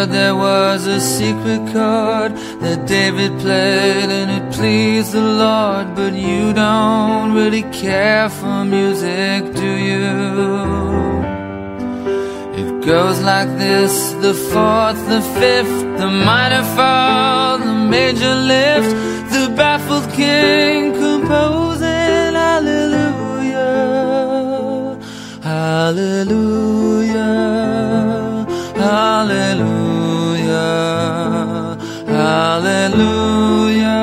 heard there was a secret chord that David played and it pleased the Lord. But you don't really care for music, do you? It goes like this: the fourth, the fifth, the minor fall, the major lift, the baffled king composing hallelujah, hallelujah, hallelujah, hallelujah,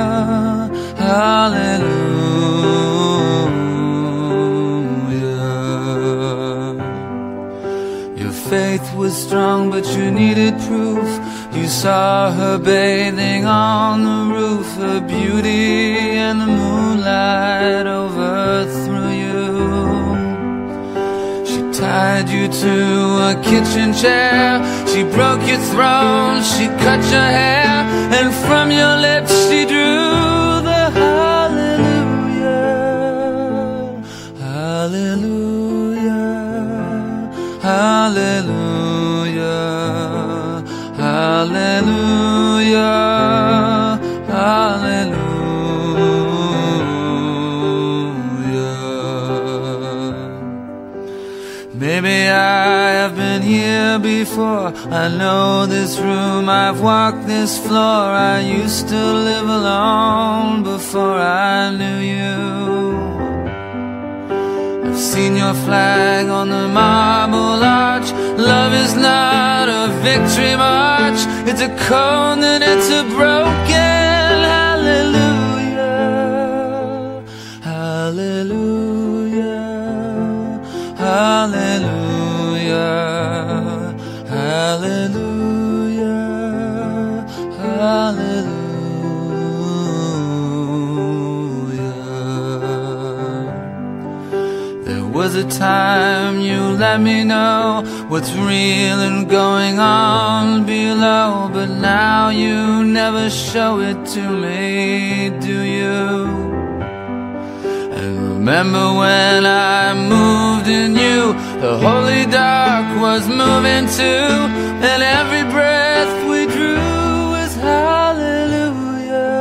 hallelujah. Your faith was strong, but you needed proof. You saw her bathing on the roof. Her beauty and the moonlight overthrew you. She tied you to a kitchen chair. She broke your throne. She cut your hair. And from your lips she drew the hallelujah, hallelujah, hallelujah, hallelujah, hallelujah. Maybe I have been here before. I know this room, I've walked this floor. I used to live alone before I knew you. I've seen your flag on the marble arch. Love is not a victory march. It's a cold and it's a broken hallelujah, hallelujah, hallelujah, hallelujah, hallelujah. There was a time you let me know what's real and going on below, but now you never show it to me, do you? And remember when I moved in you, the holy dark was moving too, and every breath we drew was hallelujah,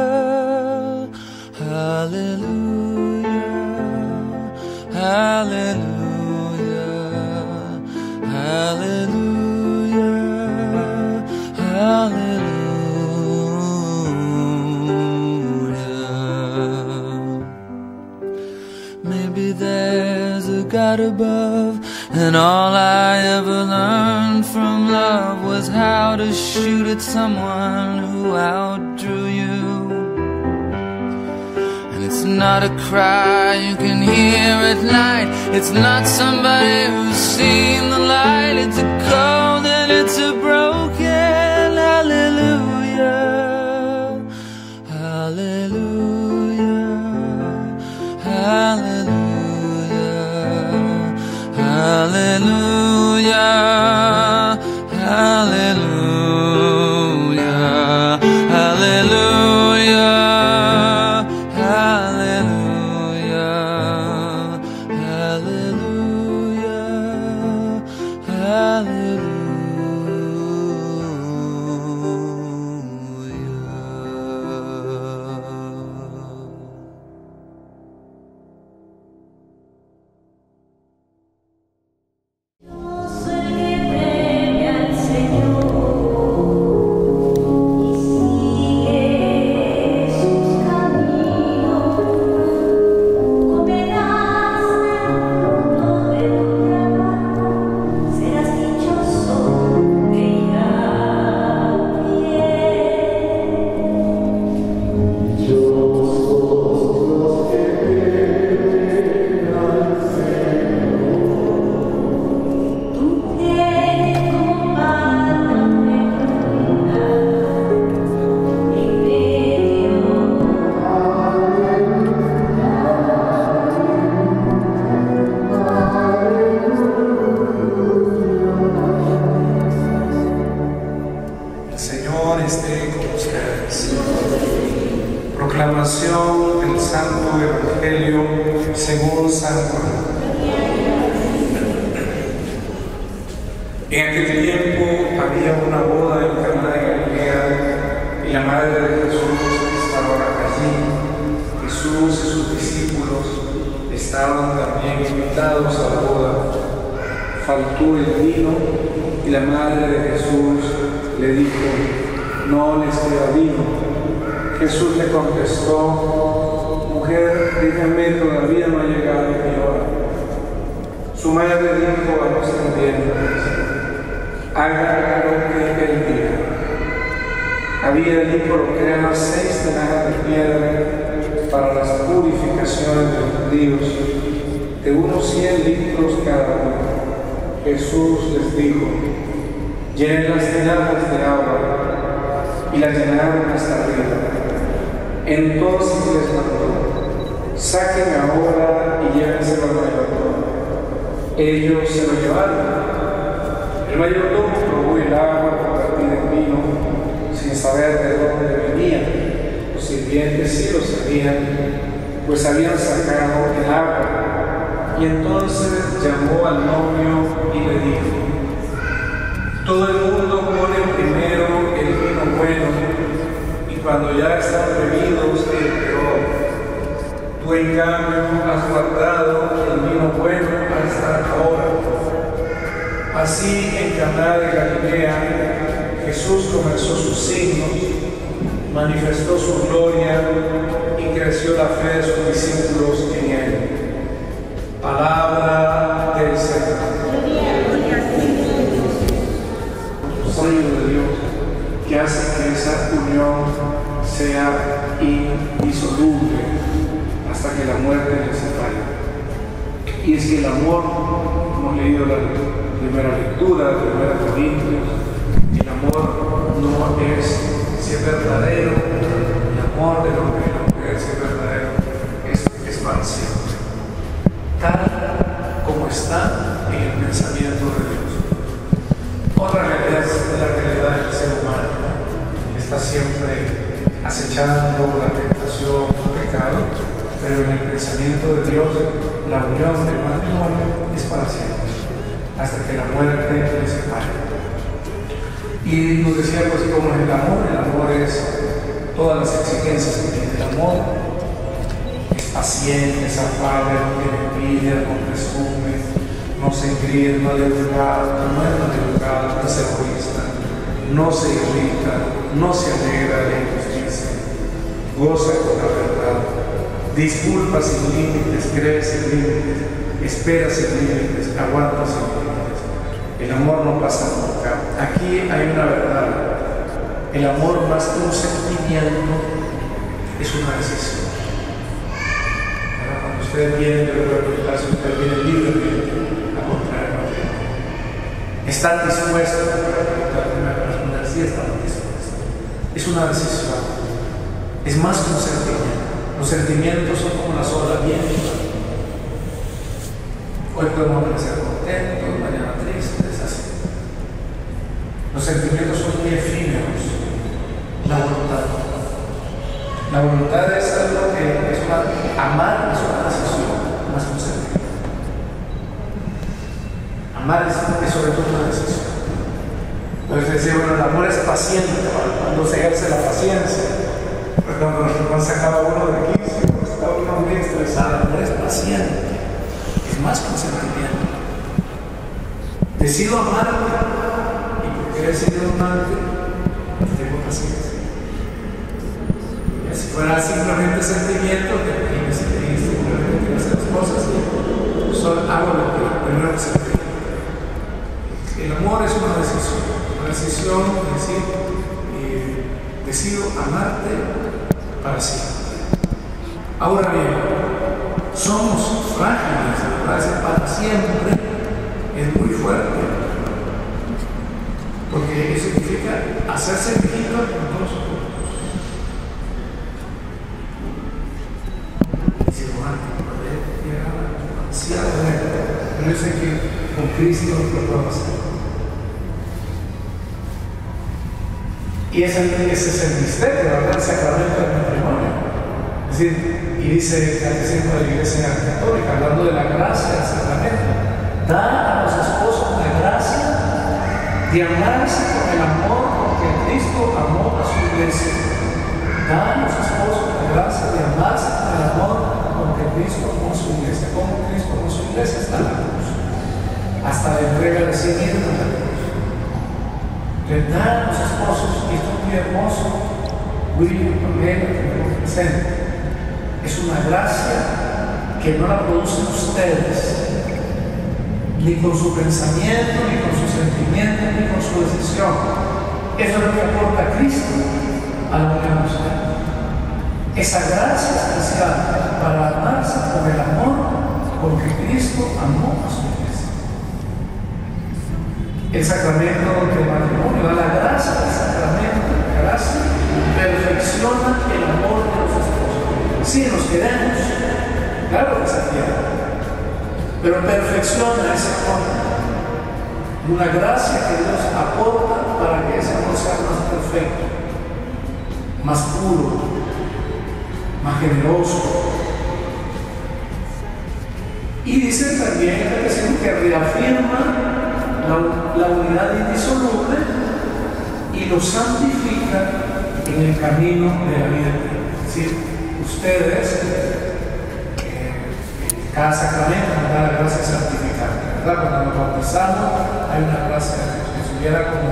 hallelujah, hallelujah, hallelujah, hallelujah. Maybe there's a God above, and all I ever learned from love was how to shoot at someone who outdrew you. And it's not a cry you can hear at night. It's not somebody who's seen the light. It's a cold and it's a broken hallelujah, hallelujah, hallelujah, hallelujah, hallelujah, hallelujah, hallelujah, hallelujah, hallelujah. Proclamación del Santo Evangelio según San Juan. En aquel tiempo había una boda en Caná de Galilea y la madre de Jesús estaba allí. Jesús y sus discípulos estaban también invitados a la boda. Faltó el vino y la madre de Jesús le dijo: no les queda vino. Jesús le contestó: mujer, dígame, todavía no ha llegado mi hora. Su madre dijo a los sirvientes: hagan lo que él diga. Había allí colocadas 6 tinajas de piedra para las purificaciones de los judíos, de unos 100 litros cada uno. Jesús les dijo: llenen las tinajas de agua, y las llenaron hasta arriba. Entonces les mandó: saquen ahora y llévenselo al mayordomo. Ellos se lo llevaron. El mayordomo probó el agua convertida en vino, sin saber de dónde venía. Los sirvientes sí lo sabían, pues habían sacado el agua. Y entonces llamó al novio y le dijo: todo el mundo pone primero el vino bueno, y cuando ya están bebidos el peor. Tú en cambio has guardado el vino bueno hasta ahora. Así en Caná de Galilea Jesús comenzó sus signos, manifestó su gloria y creció la fe de sus discípulos en él. Palabra del Señor. Sello de Dios que hace que esa unión sea indisoluble hasta que la muerte les separe. Y es que el amor, hemos leído la primera lectura, la primera Corintios, el amor no es si es verdadero, el amor del hombre y la mujer si es verdadero, es para siempre, tal como está en el pensamiento de Dios. Otra realidad es la realidad del ser humano, que está siempre acechando la tentación, el pecado, pero en el pensamiento de Dios la unión del matrimonio es para siempre, hasta que la muerte les separe. Y nos decía, pues, como es el amor es todas las exigencias que tiene el amor, es paciente, es afable, no tiene envidia, no presume, no se engríe, no es maleducado, no es egoísta, no se irrita, no se alegra de la injusticia, goza con la verdad, disculpa sin límites, cree sin límites, espera sin límites, aguanta sin límites. El amor no pasa nunca. Aquí hay una verdad. El amor, más que un sentimiento, es una decisión. Cuando usted viene, yo voy a preguntar si usted viene libremente a contraer matrimonio. ¿Están dispuestos a responder? Sí, estamos dispuestos. Es una decisión. Es más que un sentimiento. Los sentimientos son como las olas vientos. Hoy podemos amanecer contentos, mañana tristes, así. Los sentimientos son muy efímeros. La voluntad. La voluntad es algo que es amar es una decisión, más que un sentimiento. Amar es sobre todo una decisión. Entonces decía, bueno, el amor es paciente, cuando se ejerce la paciencia. Pues cuando se acaba uno de 15, cuando está uno muy estresado, el amor es paciente. Más que un sentimiento. Decido amarte, y porque he decidido amarte, tengo paciencia. Y si fuera simplemente sentimiento, que simplemente quiero hacer las cosas, solo hago lo que primero que se me pide. El amor es una decisión de decir, decido amarte para siempre. Ahora bien, somos frágiles, para siempre es muy fuerte, porque eso significa hacerse viejito con todos sus puntos. Y si romántico, demasiado bueno, pero yo sé que con Cristo lo puedo hacer. Y ese es el misterio, ¿verdad? El sacramento del matrimonio. Es decir, y dice el Catecismo de la Iglesia Católica, hablando de la gracia del sacramento, da a los esposos la gracia de amarse Da a los esposos la gracia de amarse con el amor con que Cristo amó su iglesia. Como Cristo amó su iglesia hasta la cruz, hasta la entrega de sí mismo en la cruz. Le da a los esposos, y esto es muy hermoso, William Pamela, que me presenta. Es una gracia que no la producen ustedes, ni con su pensamiento, ni con su sentimiento, ni con su decisión. Eso es lo que aporta Cristo a la unión de ustedes. Esa gracia especial para amarse con el amor con que Cristo amó a su iglesia. El sacramento del matrimonio da la gracia del sacramento, la gracia perfecciona el amor de los esposos. Sí, nos queremos, claro que se quiere, pero perfecciona ese amor. Una gracia que Dios aporta para que ese amor sea más perfecto, más puro, más generoso. Y dice también el catecismo que reafirma la unidad indisoluble y lo santifica en el camino de la vida eterna. Es decir, ustedes, cada sacramento nos da la gracia santificante, ¿verdad? Cuando nos bautizamos hay una gracia que se hubiera como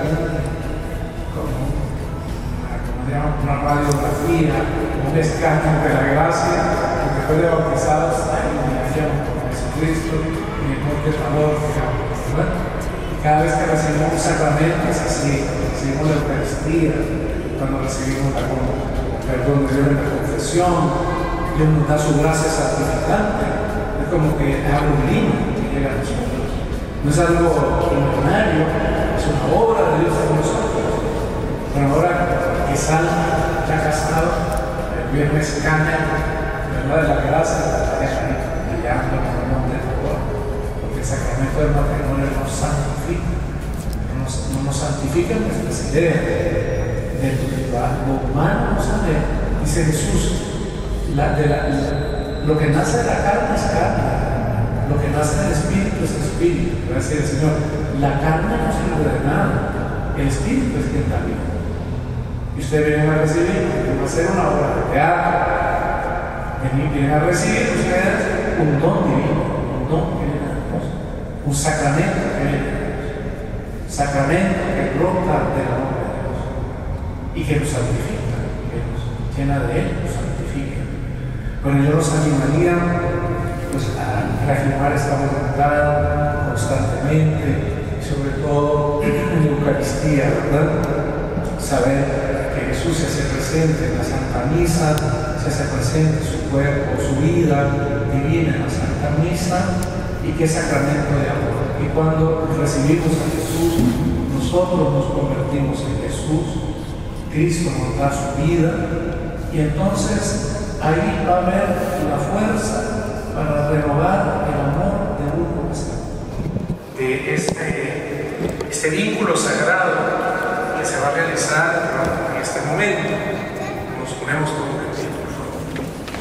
una radiografía, un escáner de la gracia, que después de bautizados hay humillación con Jesucristo y el portador, ¿verdad? Y cada vez que recibimos un sacramento es así, recibimos la Eucaristía, cuando recibimos el perdón de Dios en la confesión, Dios nos da su gracia santificante. Es como que es algo divino que llega a nosotros. No es algo ordinario, es una obra de Dios en nosotros. Pero ahora que Sal ya casado, el viernes cambia, ¿verdad? De la gracia, brillando con el monte de Tabor, porque el sacramento del matrimonio nos santifica, no nos santifica en nuestras ideas de lo humano nos sale, dice Jesús, lo que nace de la carne es carne, lo que nace del espíritu es espíritu. Va a decir el Señor, la carne no sirve de nada, el espíritu es quien da vida. Y ustedes vienen a recibir, vienen a hacer una obra de teatro, vienen a recibir ustedes un don divino, un don que viene de Dios, un sacramento que viene de Dios, sacramento que brota del amor de Dios y que nos santifica, que nos llena de Él, nos santifica. Bueno, yo los animaría pues, a reafirmar esta voluntad constantemente y sobre todo en la Eucaristía, ¿verdad? Saber que Jesús se hace presente en la Santa Misa, se hace presente su cuerpo, su vida divina en la Santa Misa y que es sacramento de amor. Y cuando recibimos a Jesús, nosotros nos convertimos en Jesús, Cristo nos da su vida y entonces ahí va a haber la fuerza para renovar el amor de uno de este vínculo sagrado que se va a realizar en este momento. Nos ponemos como un pie, por favor.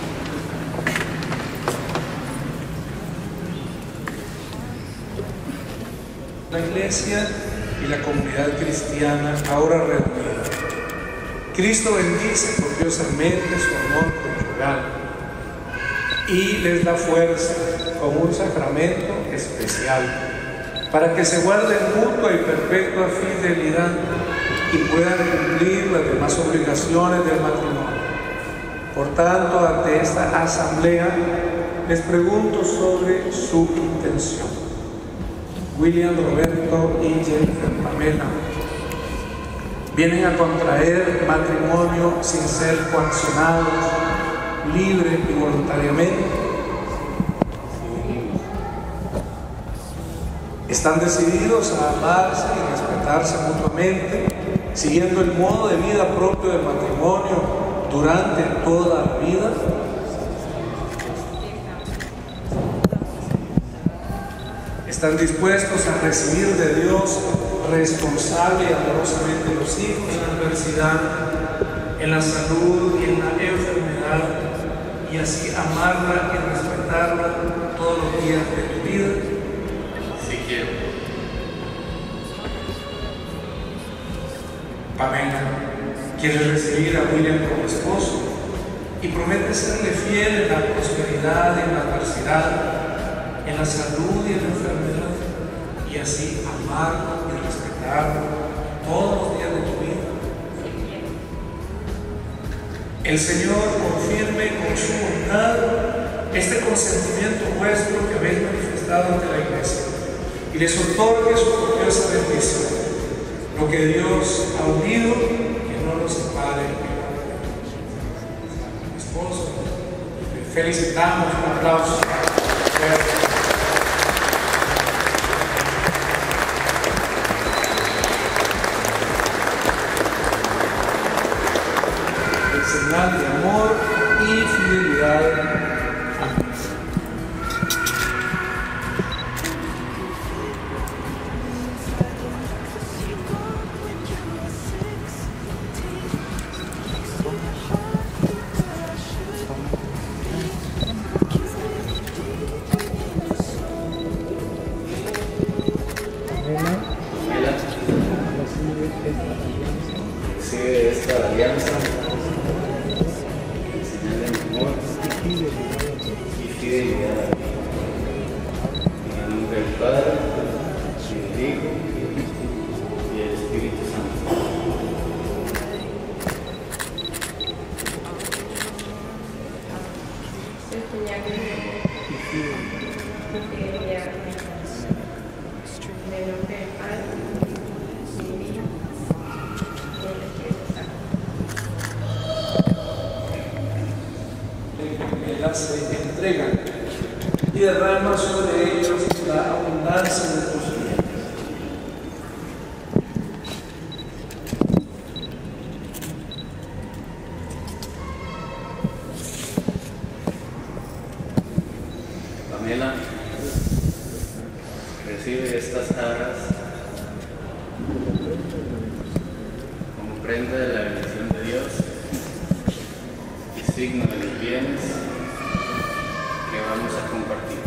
La Iglesia y la comunidad cristiana ahora reunida. Cristo bendice copiosamente su amor conyugal y les da fuerza como un sacramento especial para que se guarden mutua y perpetua fidelidad y puedan cumplir las demás obligaciones del matrimonio. Por tanto, ante esta asamblea, les pregunto sobre su intención. William, Roberto y Jennifer Pamela, ¿vienen a contraer matrimonio sin ser coaccionados, libre y voluntariamente? ¿Están decididos a amarse y respetarse mutuamente, siguiendo el modo de vida propio del matrimonio durante toda la vida? ¿Están dispuestos a recibir de Dios responsable y amorosamente los hijos en la adversidad, en la salud y en la enfermedad, y así amarla y respetarla todos los días de tu vida? Si quiero. Pamela, quiere recibir a William como esposo y promete serle fiel en la prosperidad, en la adversidad, en la salud y en la enfermedad, y así amarlo y respetarlo todos los días de tu vida. El Señor confirme con su bondad este consentimiento vuestro que habéis manifestado ante la Iglesia y les otorgue su gloriosa bendición. Lo que Dios ha unido, que no lo separe. Esposo, felicitamos, un aplauso. El señal de amor y fidelidad. Recibe esta alianza, señal de amor y fidelidad. En el nombre del Padre, y del Hijo, y del Espíritu Santo. Se entregan y derrama sobre ellos la abundancia de tus bienes. Pamela, recibe estas aras como prenda de la bendición de Dios y signo de los bienes que vamos a compartir.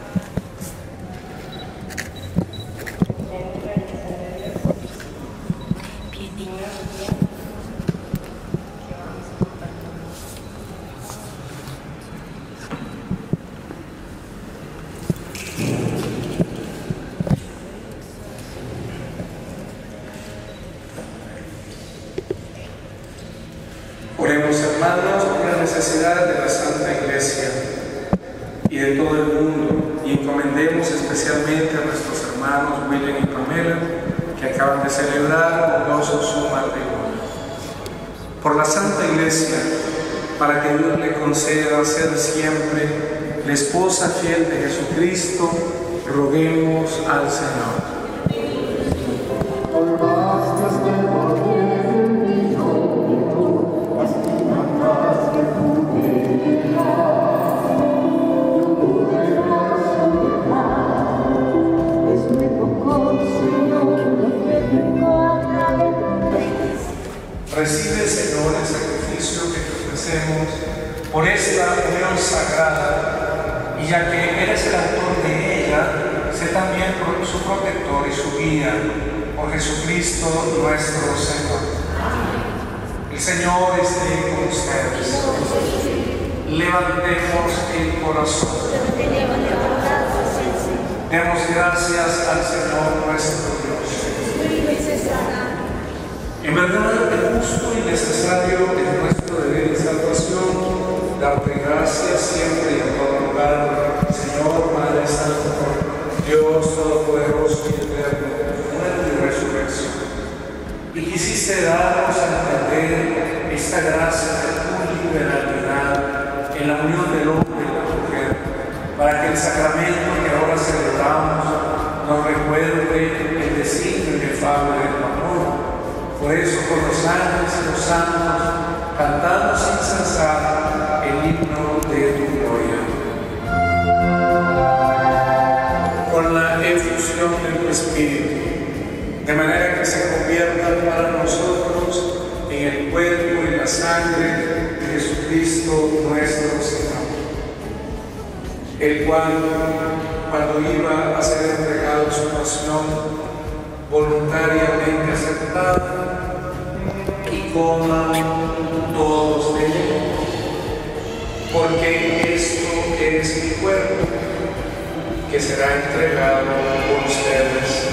Oremos, hermanos, por las necesidades de la Santa Iglesia y de todo el mundo, y encomendemos especialmente a nuestros hermanos William y Pamela, que acaban de celebrar con gozo su matrimonio. Por la Santa Iglesia, para que Dios le conceda ser siempre la esposa fiel de Jesucristo, roguemos al Señor. Recibe, Señor, el sacrificio que te ofrecemos por esta unión sagrada, y ya que eres el autor de ella, sé también su protector y su guía, por Jesucristo nuestro Señor. El Señor esté con ustedes. Levantemos el corazón. Demos gracias al Señor nuestro Dios. En verdad, es justo y necesario en nuestro deber y salvación darte gracias siempre y en todo lugar, Señor, Padre Santo, Dios Todopoderoso y Eterno, muerte y resurrección. Y quisiste darnos a entender esta gracia de tu liberalidad en la unión del hombre y la mujer, para que el sacramento que ahora celebramos nos recuerde el designio inefable de tu amor. Por eso, con los ángeles y los santos, cantamos sin cesar el himno de tu gloria. Con la efusión de tu Espíritu, de manera que se conviertan para nosotros en el cuerpo y la sangre de Jesucristo nuestro Señor, el cual, cuando iba a ser entregado su pasión, voluntariamente aceptada, y coman todos de él, porque esto es mi cuerpo, que será entregado por ustedes.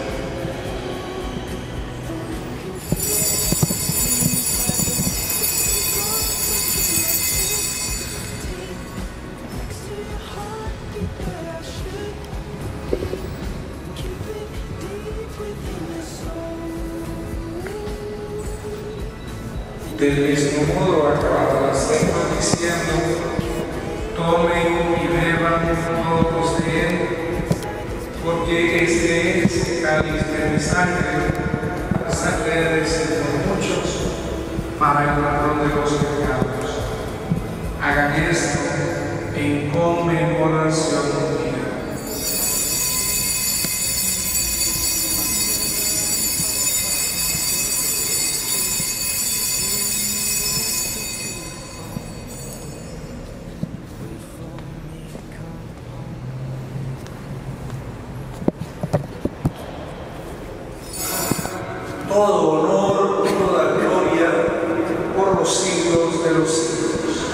Del mismo modo, acabada la cena, diciendo: tomen y beban todos de él, porque este es el cáliz de mi sangre, la sangre de por muchos, para el perdón de los pecados. Hagan esto en conmemoración mía. Todo honor, toda gloria, por los siglos de los siglos.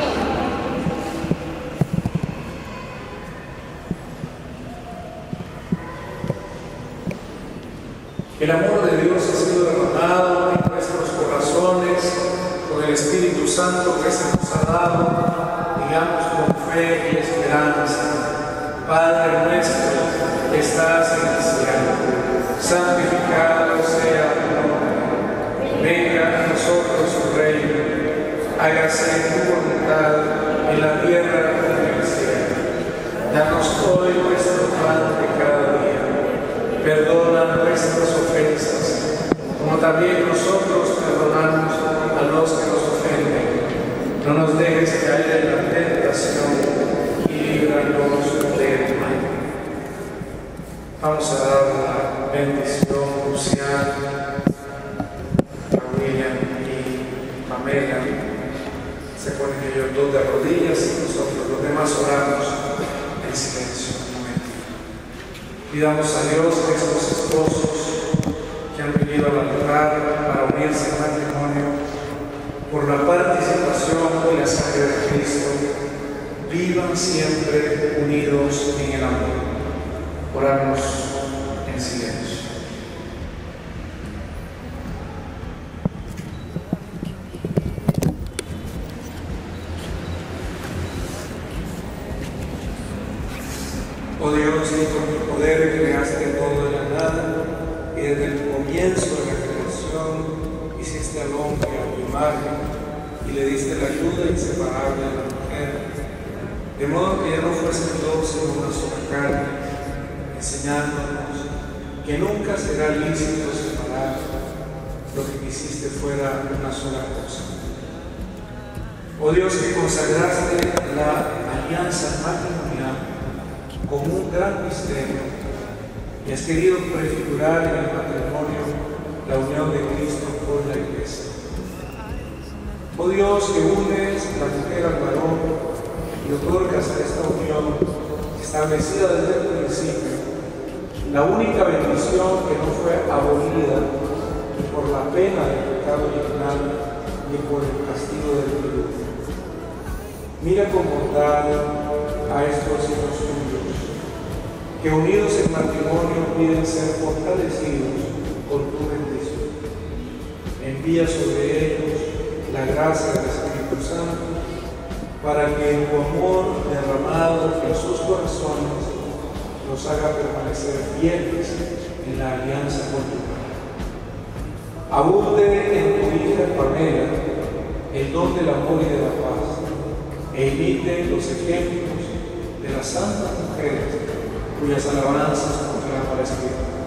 El amor de Dios ha sido derramado en nuestros corazones con el Espíritu Santo que se nos ha dado, digamos con fe y esperanza. Padre nuestro que estás en el cielo, santificado sea tu nombre. Venga a nosotros tu reino. Hágase tu voluntad en la tierra como en el cielo. Danos hoy nuestro pan de cada día. Perdona nuestras ofensas, como también nosotros perdonamos a los que nos ofenden. No nos dejes caer en la tentación y líbranos del mal. Vamos a dar una bendición crucial a William y Pamela. Se ponen ellos dos de rodillas y nosotros los demás oramos en silencio un momento. Pidamos a Dios que estos esposos que han venido al altar para unirse en matrimonio, por la participación de la sangre de Cristo, vivan siempre unidos en el amor. Oramos en silencio. Oh Dios, y con tu poder creaste todo de la nada, y desde el comienzo de la creación hiciste al hombre a tu imagen y le diste la ayuda inseparable a la mujer, de modo que ya no fuesen dos sino una sola carne, enseñándonos que nunca será lícito separar lo que quisiste fuera una sola cosa. Oh Dios, que consagraste la alianza matrimonial como un gran misterio y has querido prefigurar en el matrimonio la unión de Cristo con la Iglesia. Oh Dios, que unes la mujer al varón y otorgas a esta unión establecida desde el principio la única bendición que no fue abolida ni por la pena del pecado original ni por el castigo del diluvio. Mira con bondad a estos hijos tuyos, que unidos en matrimonio piden ser fortalecidos con tu bendición. Envía sobre ellos la gracia del Espíritu Santo, para que en tu amor derramado en sus corazones los haga permanecer fieles en la alianza conjugal. Abunde en tu hija Pamela el don del amor y de la paz, e imite los ejemplos de las santas mujeres cuyas alabanzas proclama la Escritura.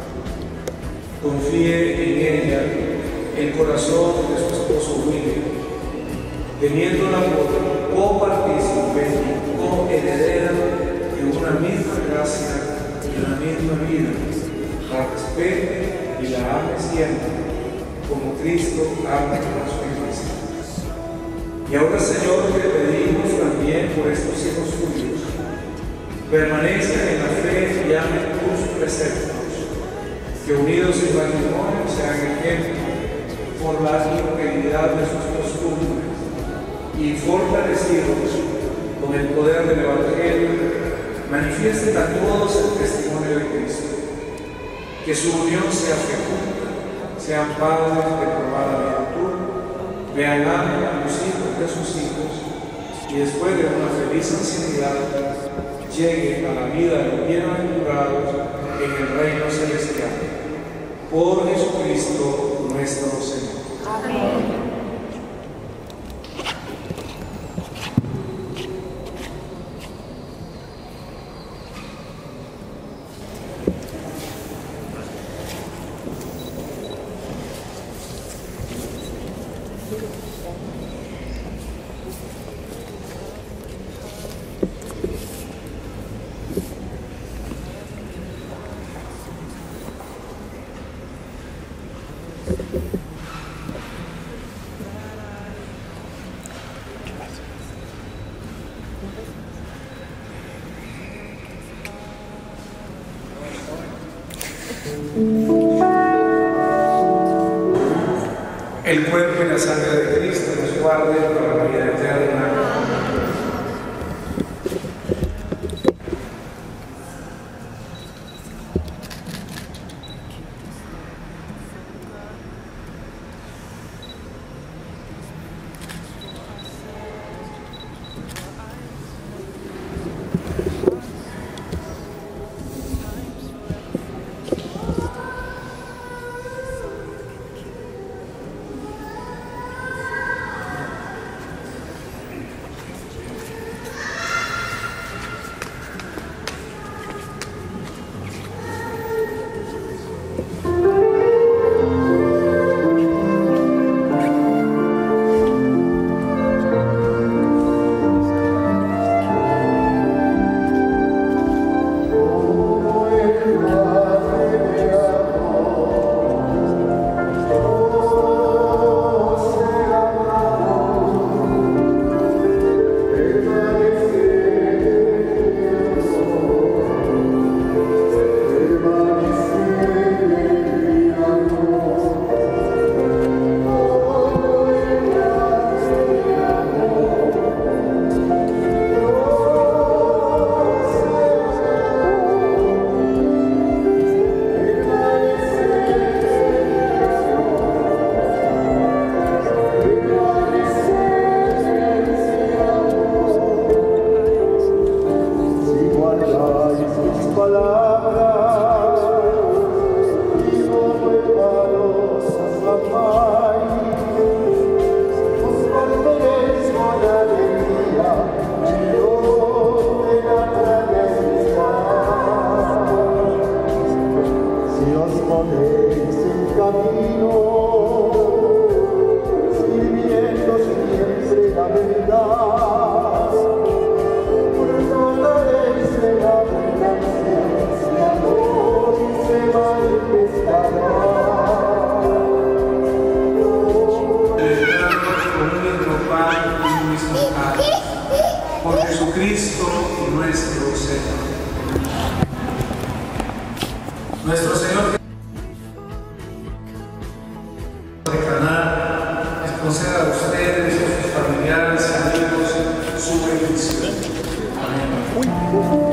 Confíe en ella el corazón de su esposo William, teniéndola por copartícipe y coheredera de una misma gracia y una misma vida, la respete y la ame siempre, como Cristo ama a su Iglesia. Y ahora, Señor, te pedimos también por estos hijos tuyos, permanezcan en la fe y amen tus preceptos, que unidos en matrimonio sean ejemplo, por la integridad de sus costumbres y fortalecidos con el poder del Evangelio, manifiesten a todos el testimonio de Cristo. Que su unión sea fecunda, sean padres de probada virtud, vean a los hijos de sus hijos y después de una feliz ancianidad lleguen a la vida de los bienaventurados en el reino celestial. Por Jesucristo nuestro Señor. Amén. El cuerpo y la sangre de Cristo nos guarden para la vida eterna. Por Jesucristo nuestro Señor. Nuestro Señor de Caná les conceda a ustedes y a sus familiares y amigos su bendición. Amén.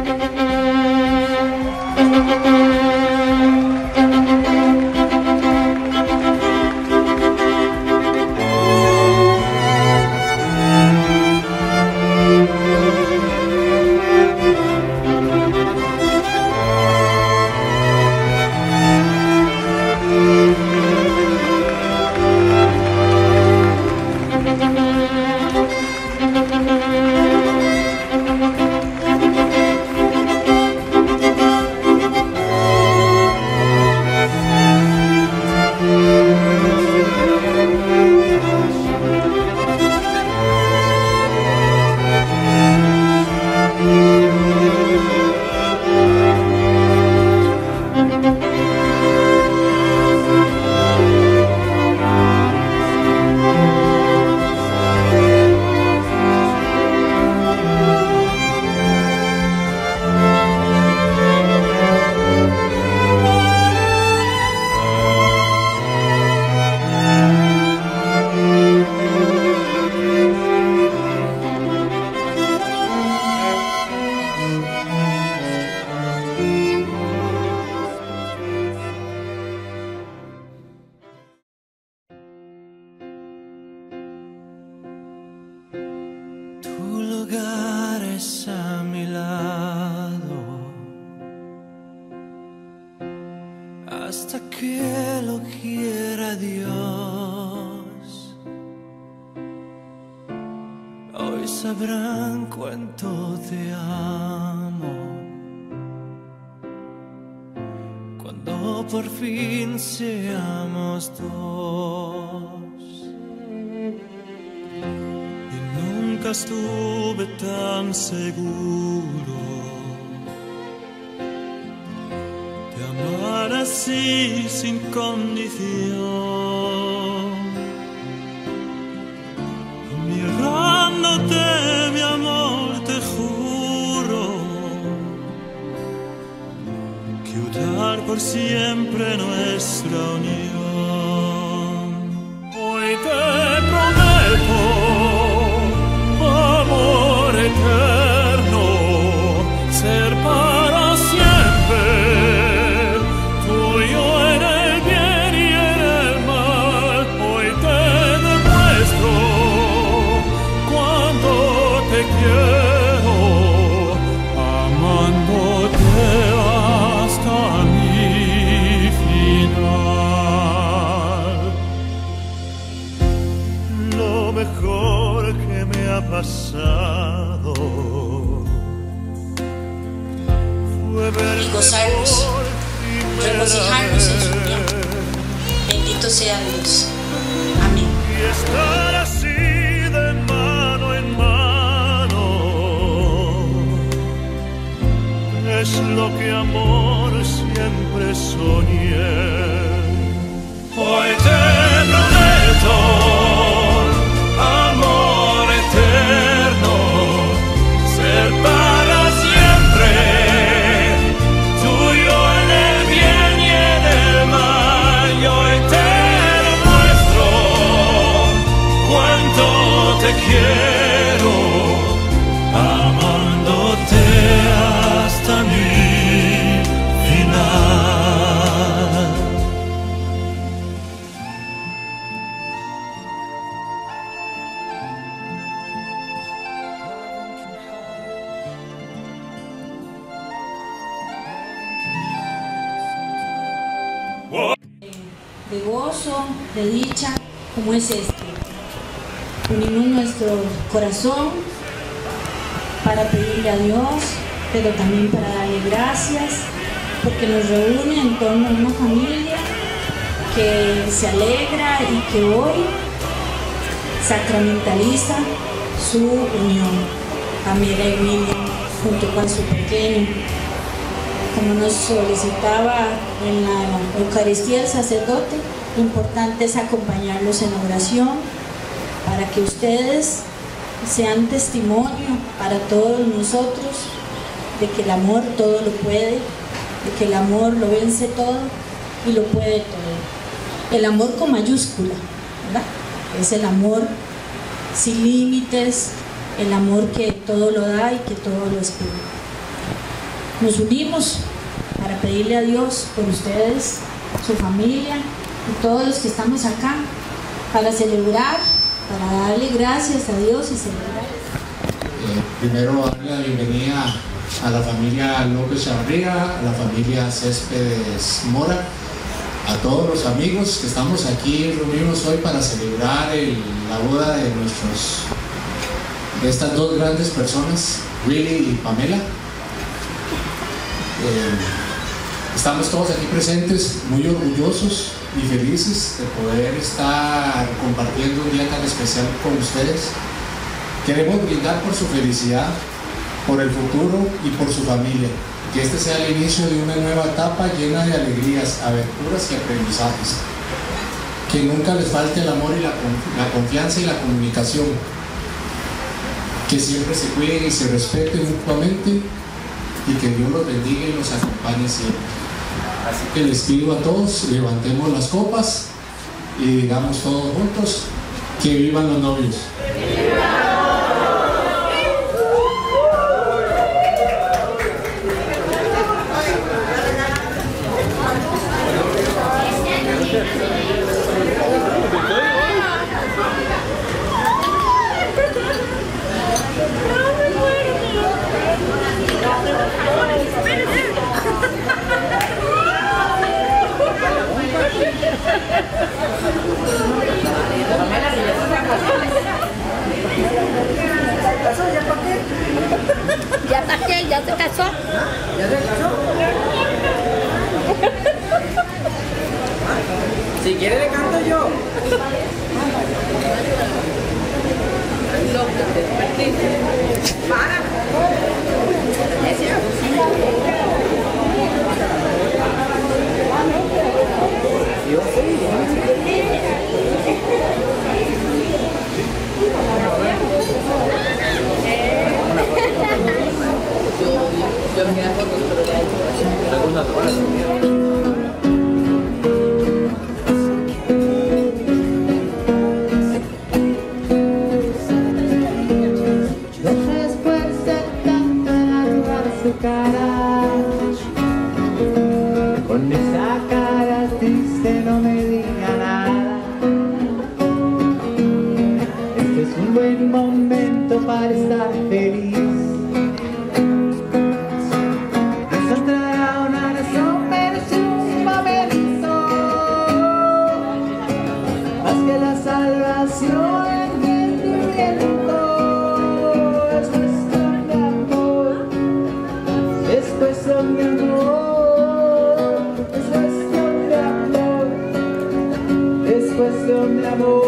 A mi lado hasta que lo quiera Dios. Hoy sabrán cuánto te amo cuando por fin seamos dos. Nunca estuve tan seguro de amar así sin condición. Mirándote, mi amor, te juro que unir por siempre nuestra unión. Hoy te prometo amor eterno, ser para siempre tuyo en el bien y en el mal. Hoy te demuestro cuánto te quiero, amándote hasta mi final. Lo mejor que me ha pasado fue ver y gozarnos, regocijarnos en su unión. Bendito sea Dios. Amén. Y estar así de mano en mano es lo que amor siempre soñé. Hoy te prometo amor eterno, ser para siempre tuyo en el bien y en el mal. Y hoy te demuestro cuánto te quiero, amándote hasta mi final. De gozo, de dicha, como es este. Unimos nuestro corazón para pedirle a Dios, pero también para darle gracias, porque nos reúne en torno a una familia que se alegra y que hoy sacramentaliza su unión. Pamela y William, junto con su pequeño. Como nos solicitaba en la Eucaristía el sacerdote, lo importante es acompañarlos en oración para que ustedes sean testimonio para todos nosotros de que el amor todo lo puede, de que el amor lo vence todo y lo puede todo. El amor con mayúscula, ¿verdad? Es el amor sin límites, el amor que todo lo da y que todo lo espera. nos unimos para pedirle a Dios por ustedes, su familia y todos los que estamos acá, para celebrar, para darle gracias a Dios y celebrar. Primero darle la bienvenida a la familia López Chavarría, a la familia Céspedes Mora, a todos los amigos que estamos aquí reunidos hoy para celebrar la boda de estas dos grandes personas, Willy y Pamela. Estamos todos aquí presentes, muy orgullosos y felices de poder estar compartiendo un día tan especial con ustedes. Queremos brindar por su felicidad, por el futuro y por su familia. Que este sea el inicio de una nueva etapa llena de alegrías, aventuras y aprendizajes. Que nunca les falte el amor y la confianza y la comunicación. Que siempre se cuiden y se respeten mutuamente y que Dios los bendiga y los acompañe siempre. Así que les pido a todos, levantemos las copas y digamos todos juntos que vivan los novios. ¿Ya para qué? ¿Ya se casó? ¿Ya se casó? Si quiere le canto yo. Para. Yo me quedé fotos, pero ya hay algunas horas. Con esa cara triste no me diga nada. Este es un buen momento para estar feliz. Nos traerá una razón, pero es un momento. Más que la salvación del viento. Es cuestión de amor. Es cuestión de amor. Cuestión de amor.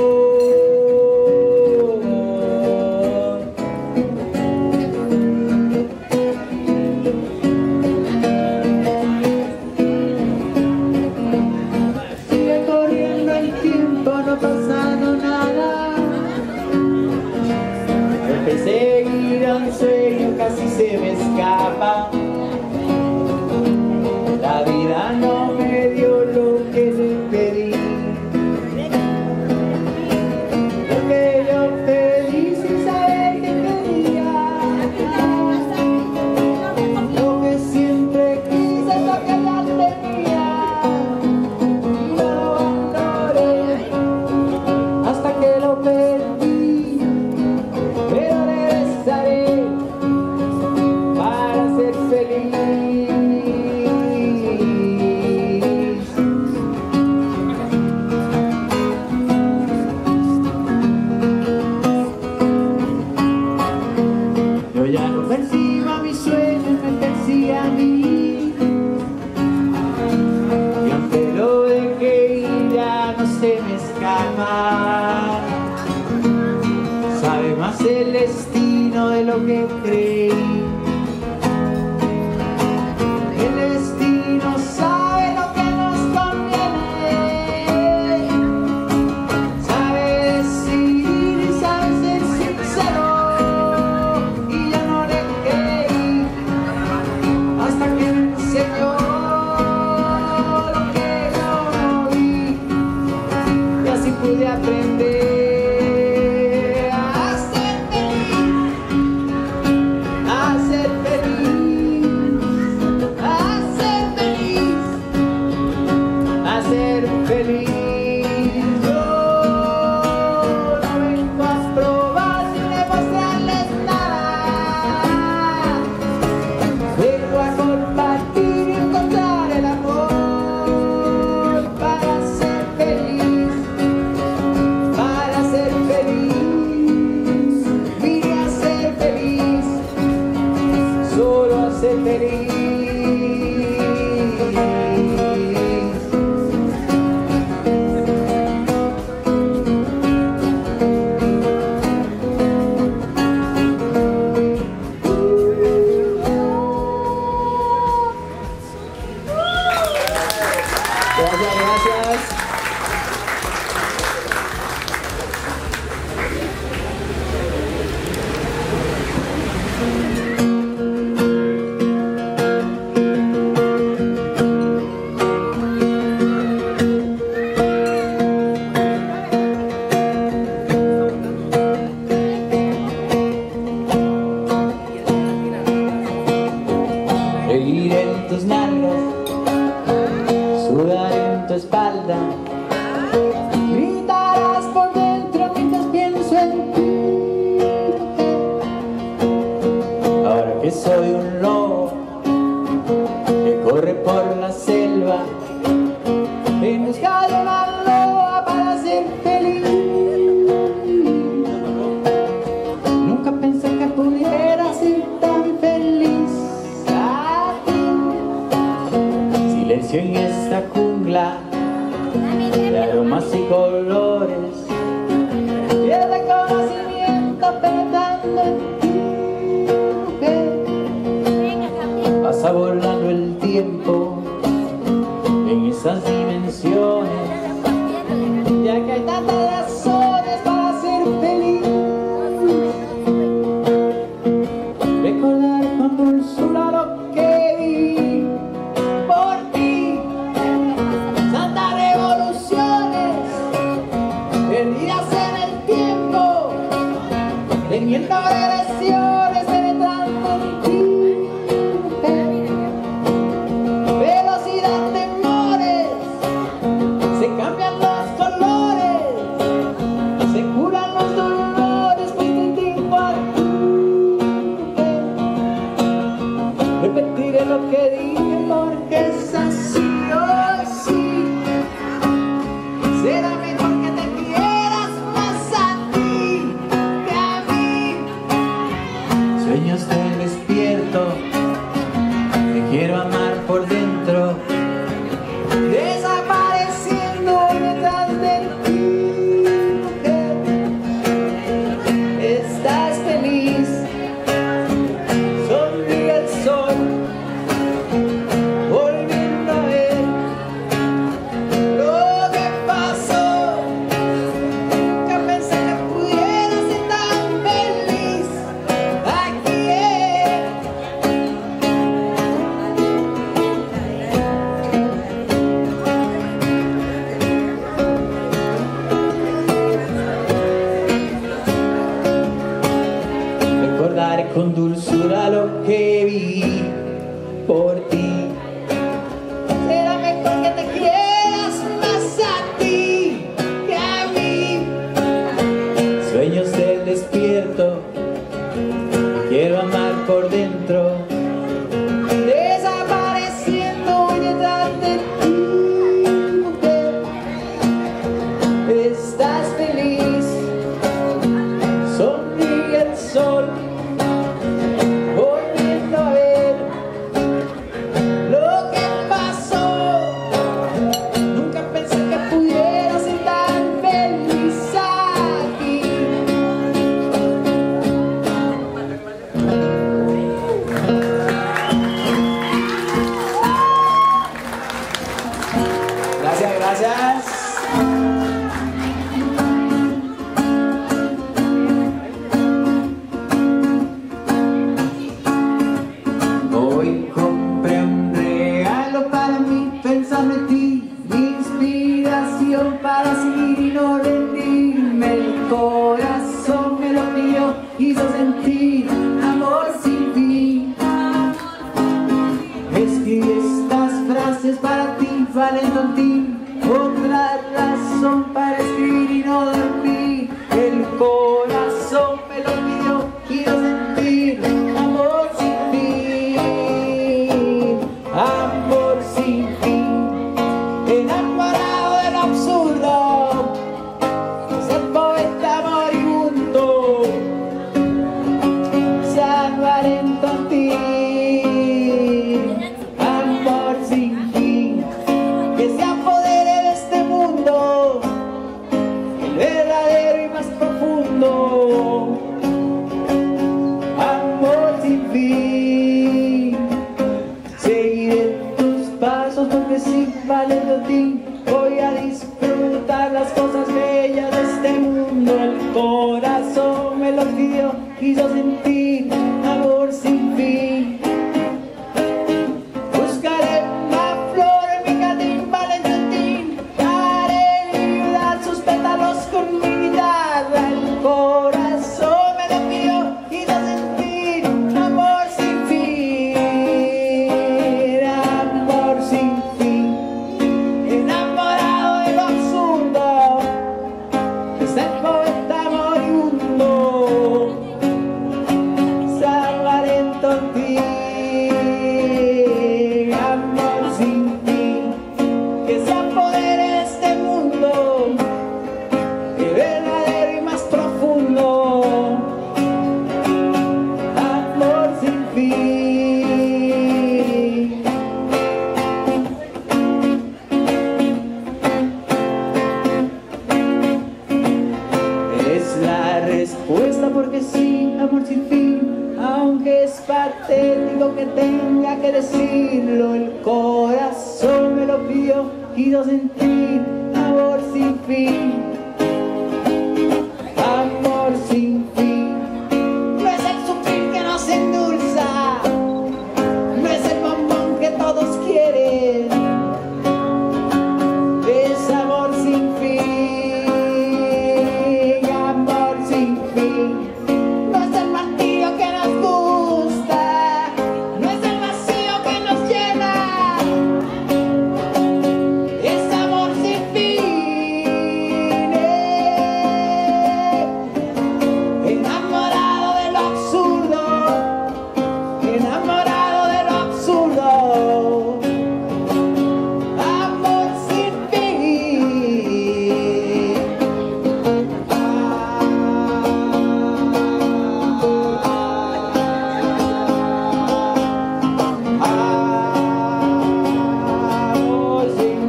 Sigue corriendo el tiempo, no pasando nada. El perseguir a un sueño casi se me escapa. La vida no me dio lo que le pedí. Sabe más el destino de lo que creí. El destino sabe lo que nos conviene. Sabe decidir y sabe ser sincero. Y ya no le creí hasta que me enseñó lo que no vi. Y así pude aprender. Hacer que soy un lobo que corre por la selva en busca de una loba para ser feliz. Nunca pensé que pudiera ser tan feliz aquí. Silencio en esta jungla de aromas y colores, y el reconocimiento penetrando en ti, mujer. Pasa volando el tiempo en esas dimensiones, ya que hay tantas razones para ser feliz. Recordar con dulzura lo que vi por ti, santas revoluciones perdidas en el tiempo, teniendo regresiones penetrando en ti. Velocidad, temores, se cambian los colores, se curan los dolores, pues te tengo a ti. Repetiré lo que dije porque es así, oh sí. Será mejor que te quieras más a ti que a mí. Sueños del despierto, te quiero amar por dentro, desapareciendo detrás de ti, mujer. Estás feliz, sonríe el sol, volviendo a ver lo que pasó. Nunca pensé que pudiera ser tan feliz aquí. Recordaré con dulzura lo que vi por ti. Será mejor que te quieras más a ti que a mí. Sueños del despierto, te quiero amar por dentro, desapareciendo detrás de ti, mujer. Estás feliz, sonríe el sol, volviendo a ver lo que pasó. Nunca pensé que pudiera ser tan feliz aquí. Gracias, gracias. Hoy compré un regalo para mí, pensando en ti, mi inspiración para seguir y no rendirme. El corazón me lo pidió, hizo sentir amor sin fin. Escribí estas frases para ti, Valentín, otra razón para escribir y no dormir. El corazón me lo pidió, quiero sentir amor sin fin, amor sin fin. Enamorado del absurdo, ser poeta moribundo, San Valentín, amor sin fin, que se apodere de este mundo, el verdadero y más profundo, amor sin fin. Seguiré tus pasos porque sí, Valentín, voy a disfrutar las cosas bellas de este mundo. El corazón me lo pidió, quiso sentir amor sin fin. Buscaré una flor en mi jardín, Valentín, haré vibrar sus pétalos con mi guitarra. El corazón me lo pidió, quiso sentir amor sin fin, amor sin fin. Enamorado de lo absurdo, de ser poeta moribundo, fin, aunque es patético que tenga que decirlo, el corazón me lo pidió, quiero sentir amor sin fin, amor sin fin. No es el sufrir que nos endulza, no es el bombón que todos quieren, es amor sin fin, amor sin fin. No es el martirio que nos gusta, no es el vacío que nos llena, es amor sin fin. Enamorado de lo absurdo, enamorado de lo absurdo, amor sin fin. Amor sin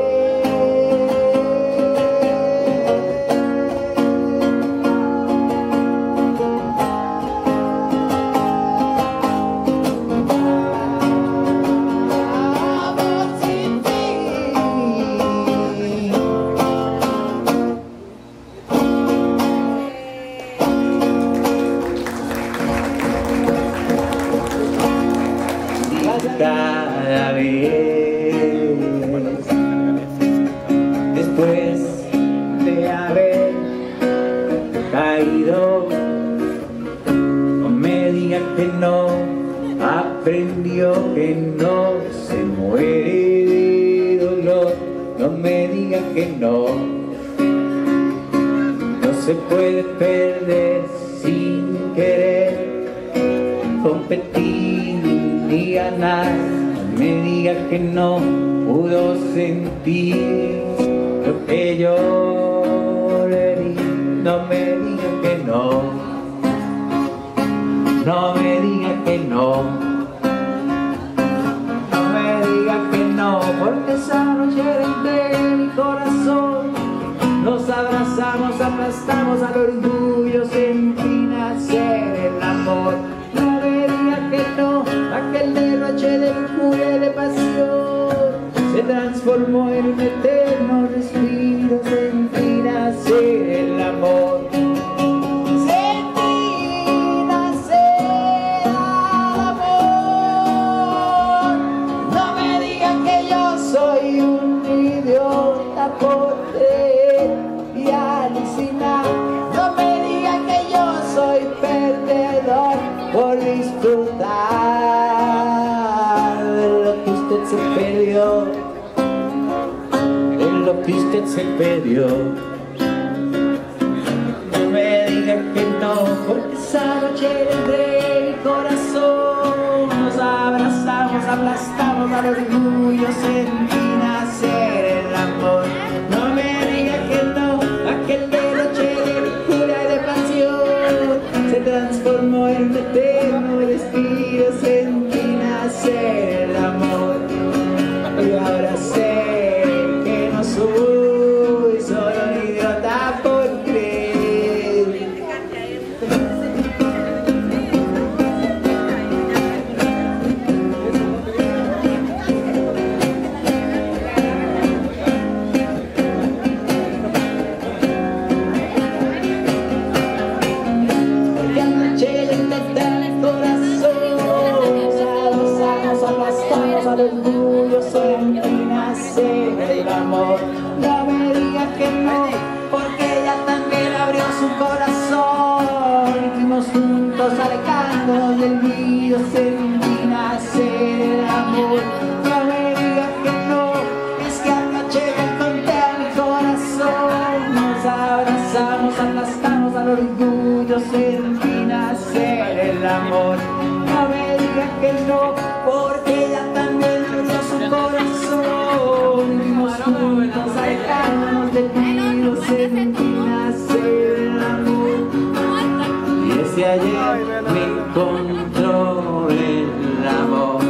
amor sin fin. Cada vez después de haber caído, no me diga que no aprendió, que no se muere de dolor. No me diga que no se puede perder sin querer competir ni ganar. No me diga que no pudo sentir lo que yo le di. No me diga que no, no me diga que no, no me diga que no, porque esa noche de mi corazón nos abrazamos, aplastamos al orgullo, sentí nacer el amor. No me diga que no, aquel derroche de locura y de pasión se transformó en un eterno respiro, sentí nacer el amor. Sentí nacer el amor. No me diga que yo soy un idiota por creer y alucinar. No me diga que yo soy perdedor por disfrutar de lo que usted se perdió, de lo que usted se perdió. No me diga que no, porque esa noche de mi corazón nos abrazamos, aplastamos al orgullo, sentí nacer el amor. No me diga que no, aquel derroche de locura y de pasión se transformó en un eterno respiro, sentí nacer el amor. Y ahora sé que no soy solo un idiota por creer. Porque anoche le inventé el corazón, abrazamos, aplastamos al orgullo, sentí nacer el amor. No me diga que no, porque ella también abrió su corazón y fuimos juntos alejándonos del mío, sentí nacer el amor. No me diga que no, es que anoche le encontré a mi corazón, nos abrazamos, aplastamos al orgullo, sentí nacer el amor. No me diga que no, porque ella también abrió su corazón y fuimos juntos alejándonos del mío, sentí nacer el amor. Y ese ayer me encontró el amor.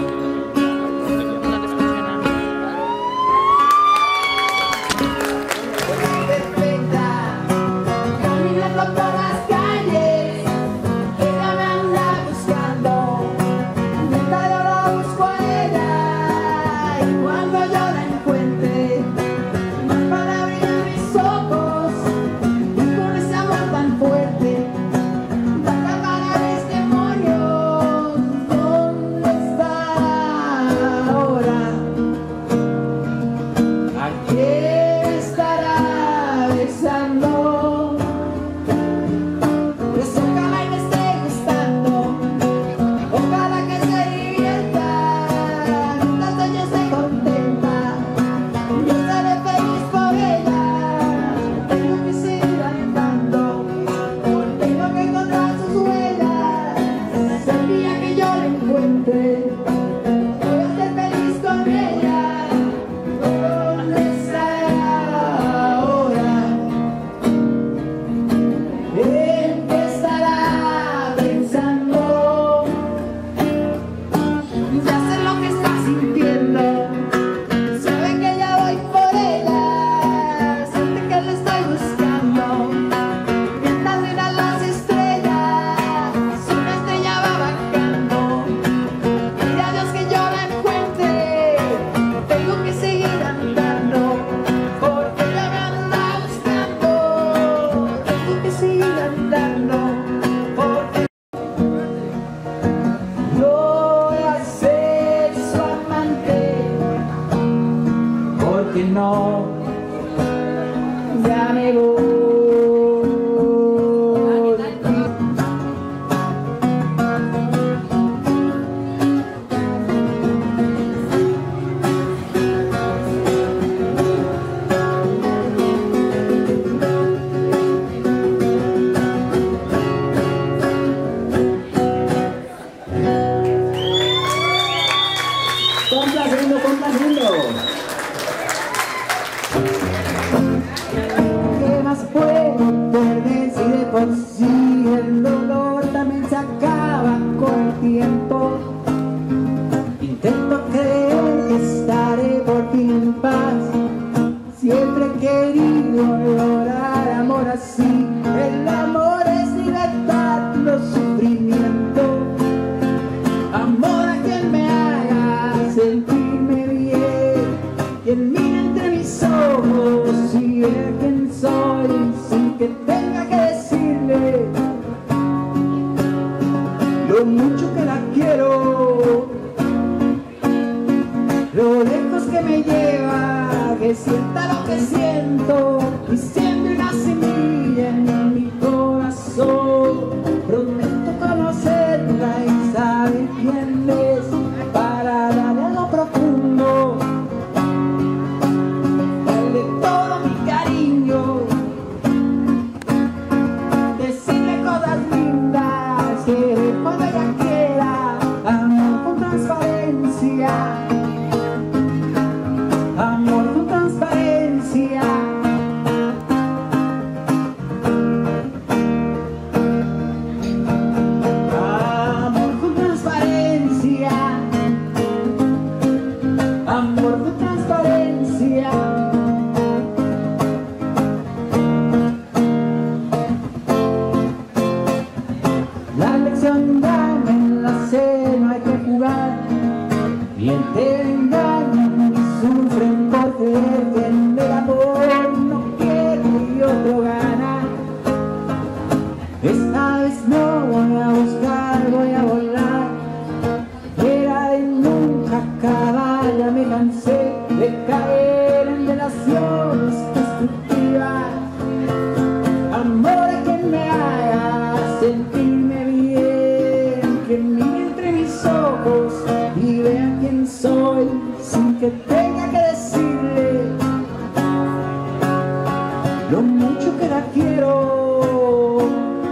Perfecta, caminando por las calles, déjame lindo. ¿Qué más puedo perder si de por sí el dolor también se acaba con el tiempo? Intento creer que estaré por fin en paz. Siempre he querido lograr amor así. El amor es libertad, no sufrimiento. Amor a quien me haga sentirme bien, quien mire entre mis ojos y vea quién soy, sin que tenga que decirle lo mucho que la quiero, lo lejos que me lleva, que sienta lo que siento y siempre una semilla en mi corazón. Prometo conocerla y saber quién es para darle a lo profundo, darle todo mi cariño, decirle cosas lindas que cuando ella quiera, amor con transparencia, amor con transparencia. Amor con transparencia, amor con transparencia. La lección dame en la sé, no hay que jugar. Bien te engañan y sufren por creer que en el amor no quiere y otro gana. Esta vez no voy a buscar, voy a volar. Era de nunca acabar, ya me cansé de caer en relaciones destructivas. Amor a quien me haga sentirme bien, que mire entre mis ojos y vea quién soy, sin que tenga que decirle lo mucho que la quiero,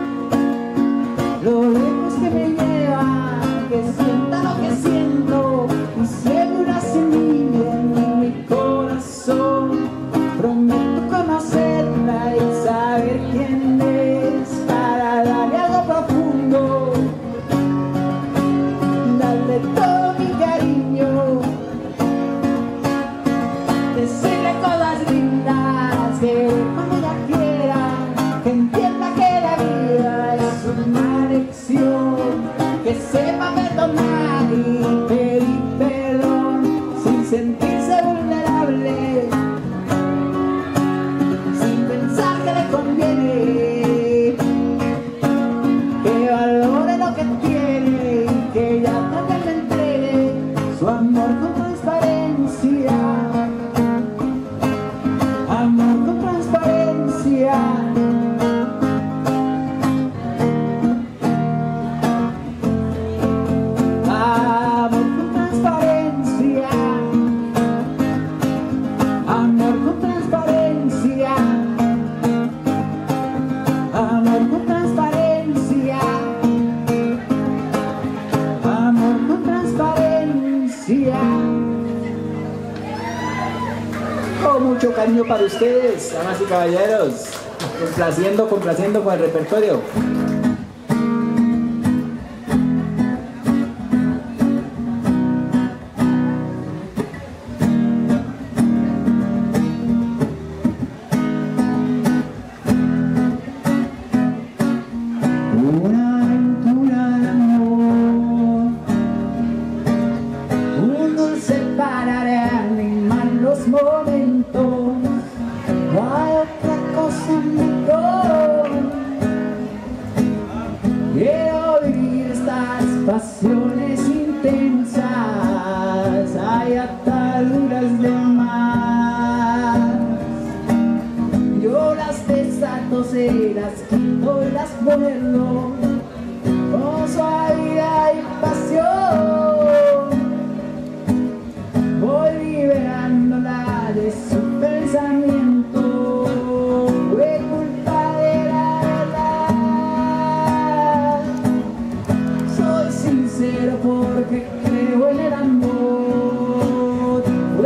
lo lejos que me lleva, que sienta lo que siento y siempre una semilla en mi corazón. Prometo conocerla y saber quién es para darle algo profundo, darle todo mi cariño, decirle cosas lindas que cuando ella quiera, que entienda que la vida es una lección, que sepa perdonar y pedir perdón sin sentirse vulnerable, sin pensar que le conviene, que valore lo que tiene y que ella también le entregue su amor con transparencia, amor con transparencia. Amor con transparencia, amor con transparencia, amor con transparencia, amor con transparencia. Con mucho cariño para ustedes, damas y caballeros, complaciendo con el repertorio. Una aventura de amor, un dulce para animar los momentos, no hay otra cosa mejor. Quiero vivir estas pasiones intensas, hay ataduras de más. Yo las desato, se las quito y las vuelo con suavidad y pasión. Voy liberándola de su pensamiento, fue culpa de la verdad. Soy sincero porque creo en el amor,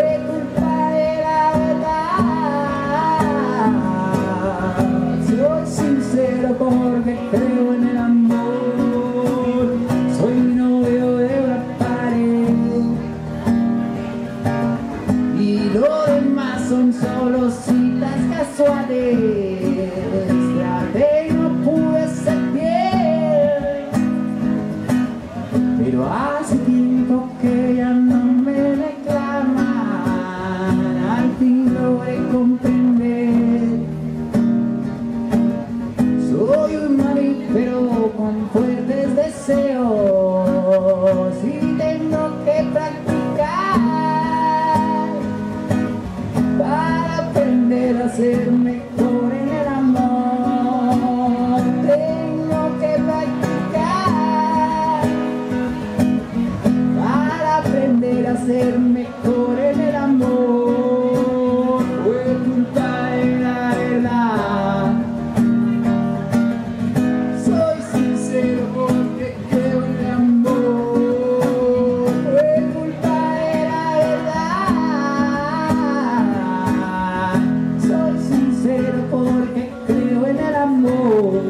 pero hace tiempo que ya no me reclaman. Al fin logré comprender. Soy un mamífero con fuertes deseos y tengo que practicar para aprender a ser mejor en el amor. Tengo que practicar para aprender a ser mejor en el amor. Fue culpa de la verdad. Soy sincero porque creo en el amor. Fue culpa de la verdad. Soy sincero porque creo en el amor.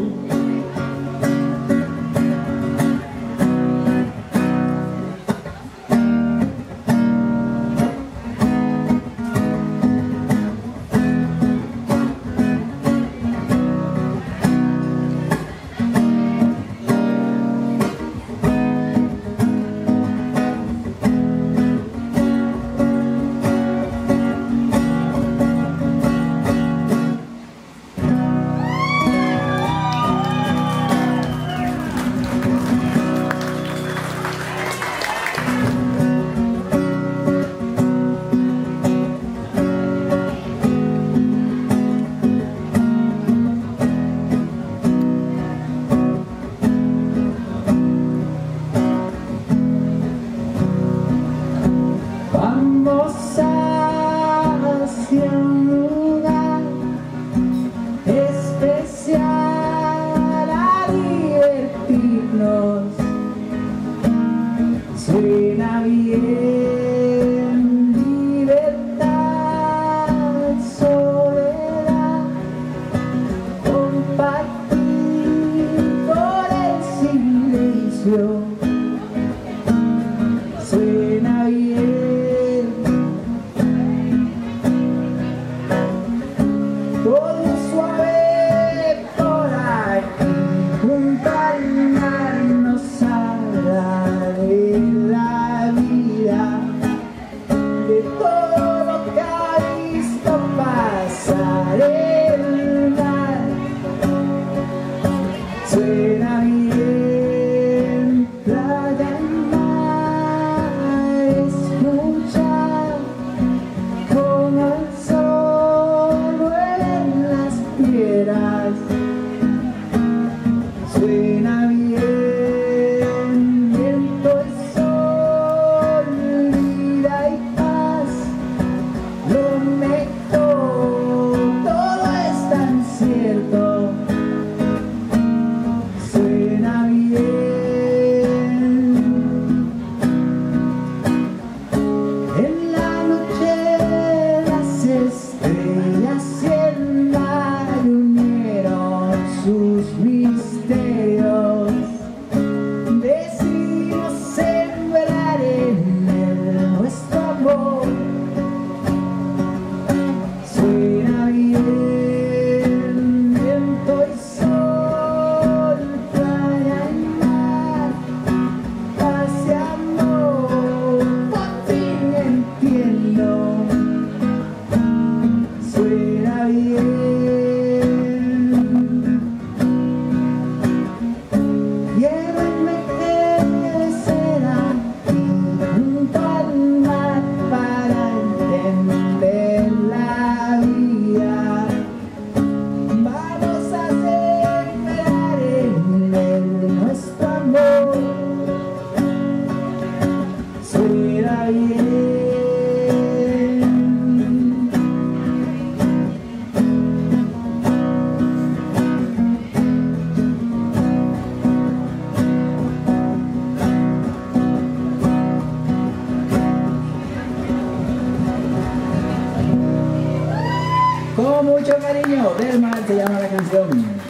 Vamos hacia un lugar especial a divertirnos. Suena bien, libertad, soledad, compartir por el silencio. Suena bien, todo suave por aquí, junto al mar nos habla de la vida, de todo lo que ha visto pasar el mar. Suena bien, playa y mar, escuchar como el sol en las piedras. Suena bien, viento y sol, vida y paz, lo mejor, todo es tan cierto. Suena bien, en la noche las estrellas y el mar unieron sus misterios. Decidimos sembrar en él nuestro amor. Suena bien, viento y sol, playa y mar, paz y amor, por fin entiendo. Suena bien. Quiero envejecer aquí junto al mar para entender la vida. Vamos a sembrar en él nuestro amor. Suena bien. Con mucho cariño, Del Mar se llama la canción.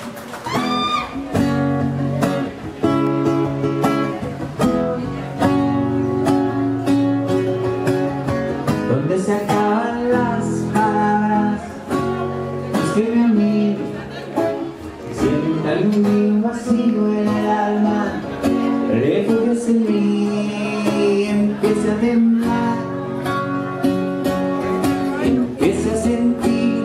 Donde se acaban las palabras, escribe a mí. Siente algún vacío en el alma, refugio vez en mí empiece a temblar, empiece a sentir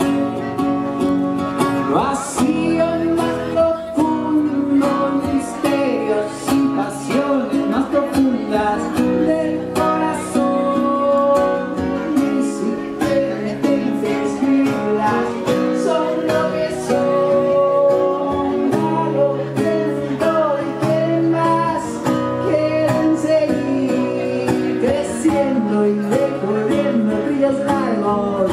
vacío más profundo, misterios y pasiones más profundas del corazón. Ni siquiera me tienes que escribirlas, son lo que son, algo dentro y quieren más, quieren seguir creciendo y recorriendo ríos largos,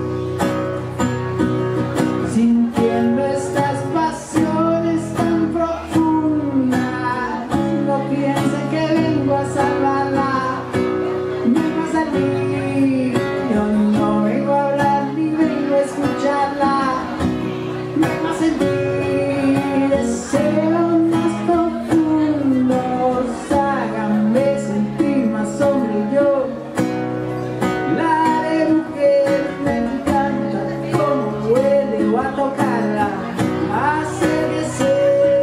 sintiendo estas pasiones tan profundas. No piensen que vengo a salvarla, vengo a salir. Yo no vengo a hablar ni vengo a escucharla, vengo a sentir deseos más profundos. Háganme sentir más hombre yo. La de mujer me encanta, como huele o a tocarla, acérquese,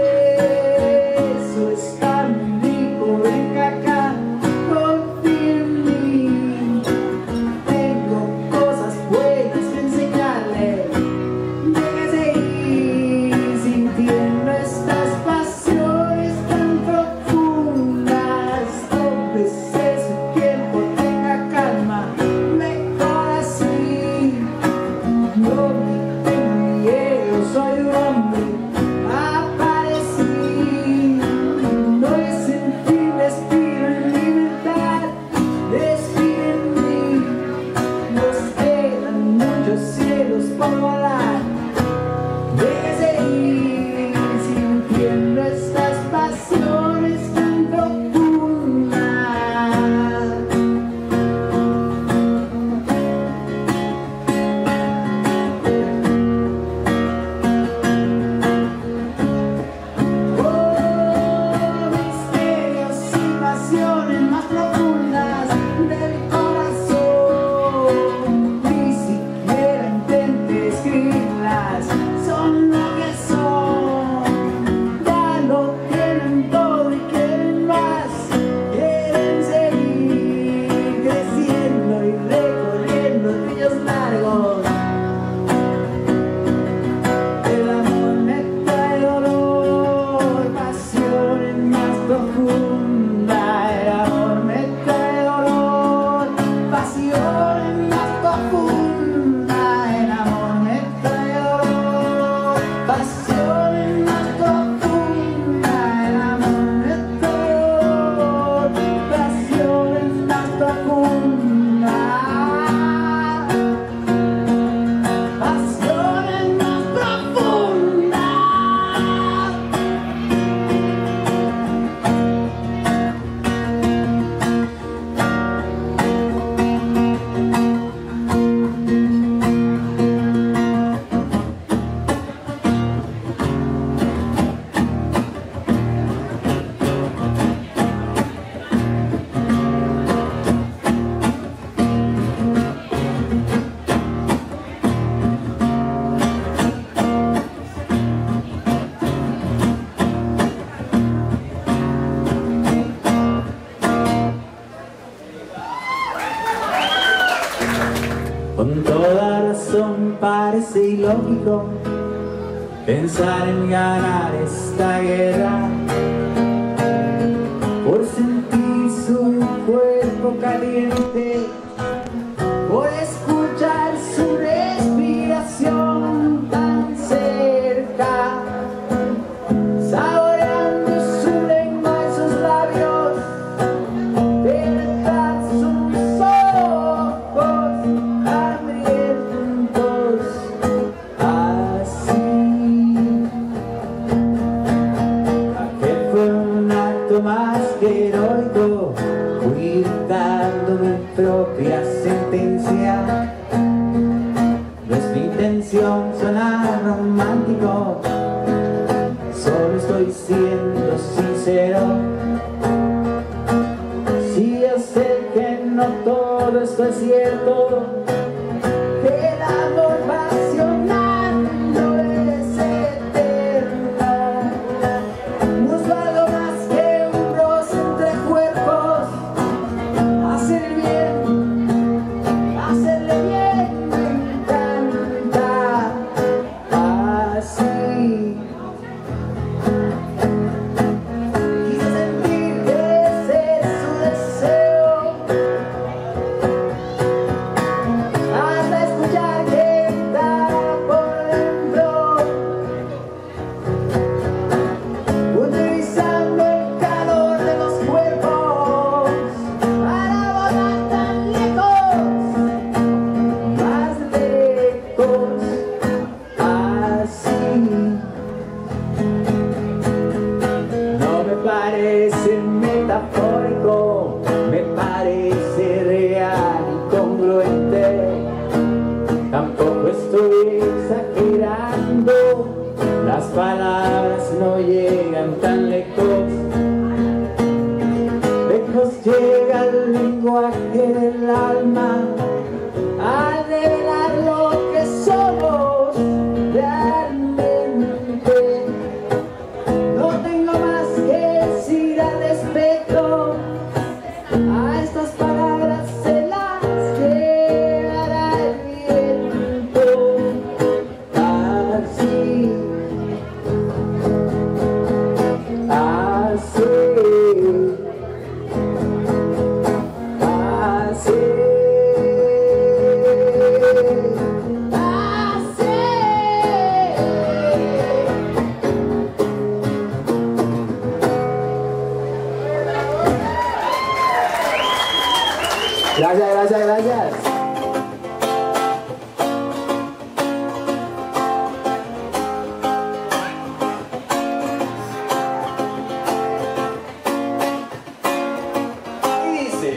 eso está muy rico, venga acá, confía en mí, tengo cosas buenas que enseñarle, déjese ir sintiendo estas pasiones tan profundas, tómese su tiempo, tenga calma, mejor así. No me tengo miedo, soy un hombre, aparecí, no es sentir, respiro en libertad, respiro en mí, nos quedan muchos cielos por volar, déjese ir sintiendo estas pasiones tan profundas. Misterios y pasiones más profundas del corazón, ni siquiera intente escribirlas, son lo que son, ya lo tienen todo y quieren más, quieren seguir creciendo y recorriendo ríos largos. El amor me trae dolor, pasiones más profundas. El amor me trae dolor, pasiones más profundas. El amor me trae dolor, pasiones más profundas. El amor me trae dolor, pasiones más profundas. Pasiones más profundas. Con toda razón parece ilógico pensar en ganar esta guerra, por sentir su cuerpo caliente, por escuchar su respiración tan cerca, saboreando su lengua y sus labios, detrás sus ojos hambrientos, así. Aquel fue un acto más que heroico, fui dando mi propia sentencia. No es mi intención sonar romántico, solo estoy siendo sincero. Si yo sé que no todo esto es cierto, que el amor pasional no es eterno, busco algo más que un roce lenguaje del alma al revelar lo que somos realmente. No tengo más que decir al respecto a estas palabras, se las llevará el viento. Así, así. Gracias, gracias, gracias. Y dice: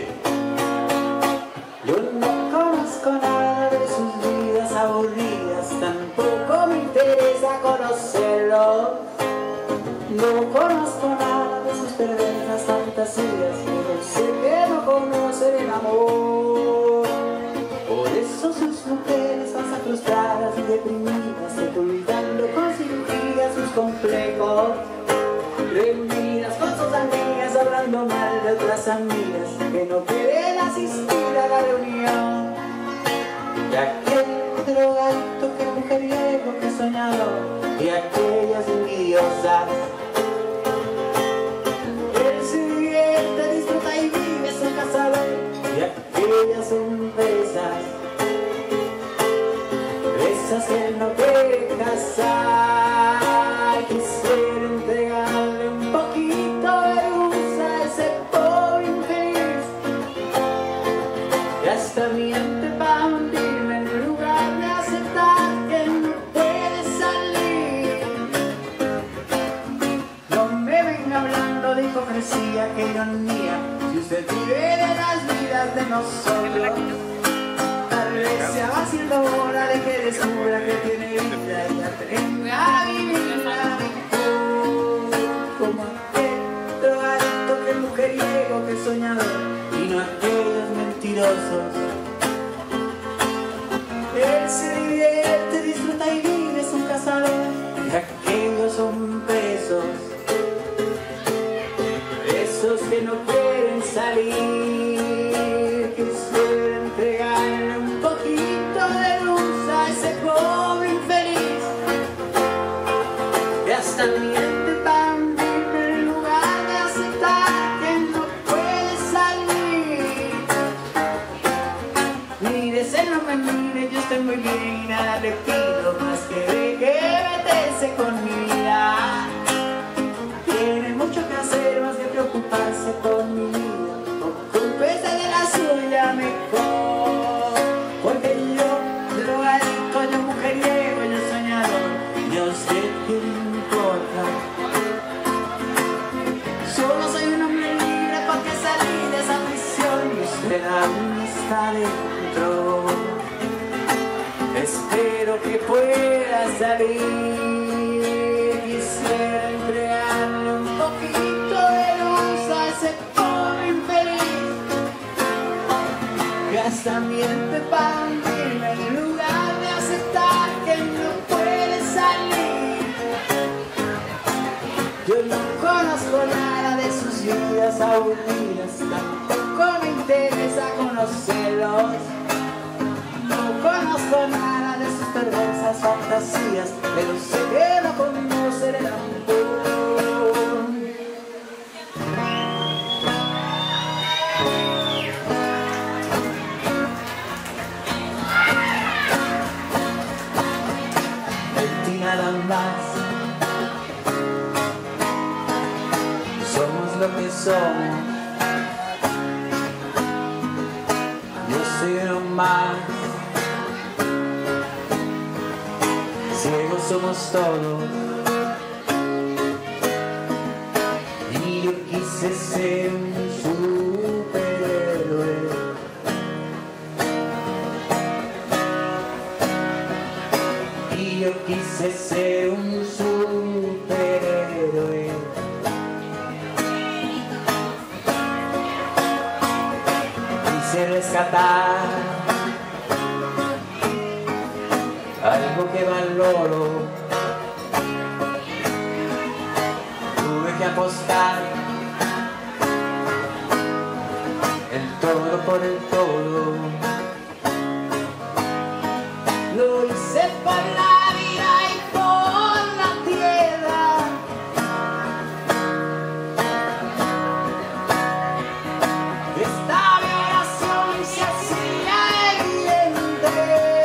yo no conozco nada de sus vidas aburridas, tampoco me interesa conocerlo. No conozco nada de sus perversas fantasías, pero sé que no conocen el amor. Por eso sus mujeres pasan frustradas y deprimidas, ocultando con cirugía sus complejos, reunidas con sus amigas, hablando mal de otras amigas que no quieren asistir a la reunión. Y aquel drogadicto, que mujeriego, que soñador, y aquellas envidiosas. Él se divierte, disfruta y vive su cazador, y aquellas son presas, presas que él no quiere casar. Quisiera entregarle un poquito de luz a ese pobre infeliz, y hasta miente para hundirme en lugar de aceptar que no puede salir. No me venga hablando de hipocresía, que ironía, si usted vive de las vidas de nosotros. Tal vez se va haciendo hora de que descubra que tiene vida y aprenda a vivirla mejor. Como aquel drogadicto, que mujeriego, que soñador, y no aquellos mentirosos. Él se divierte, disfruta y vive, es un cazador, y aquellos son presos, presos que no quieren salir. Quisiera entregarle un poquito de luz a ese pobre infeliz, y hasta miente para hundirme en lugar de aceptar que no puede salir. Mírese, no me mire, yo estoy muy bien y nada le pido más que deje meterse con mi vida. Tiene mucho que hacer, más que preocuparse por mi vida. Ocúpese de la suya mejor, porque yo, drogadicto, yo mujeriego, yo soñador, yo sé que no importa. Solo soy un hombre libre porque salí de esa prisión y usted aún está dentro. Espero que pueda salir. Quisiera entregarle un poquito de luz a ese pobre infeliz, que hasta miente para hundirme en lugar de aceptar que no puede salir. Yo no conozco nada de sus vidas aburridas, tampoco me interesa conocerlos. No conozco nada de sus perversas fantasías, pero sé que no conocen el amor. Y nada más, somos lo que somos. Yo soy uno más. Ciegos somos todos, y yo quise ser un superhéroe. Y yo quise ser un superhéroe. rescatar algo que valoro. Tuve que apostar el todo por el todo. Lo hice por la vida y por la tierra. Esta violación se hacía evidente.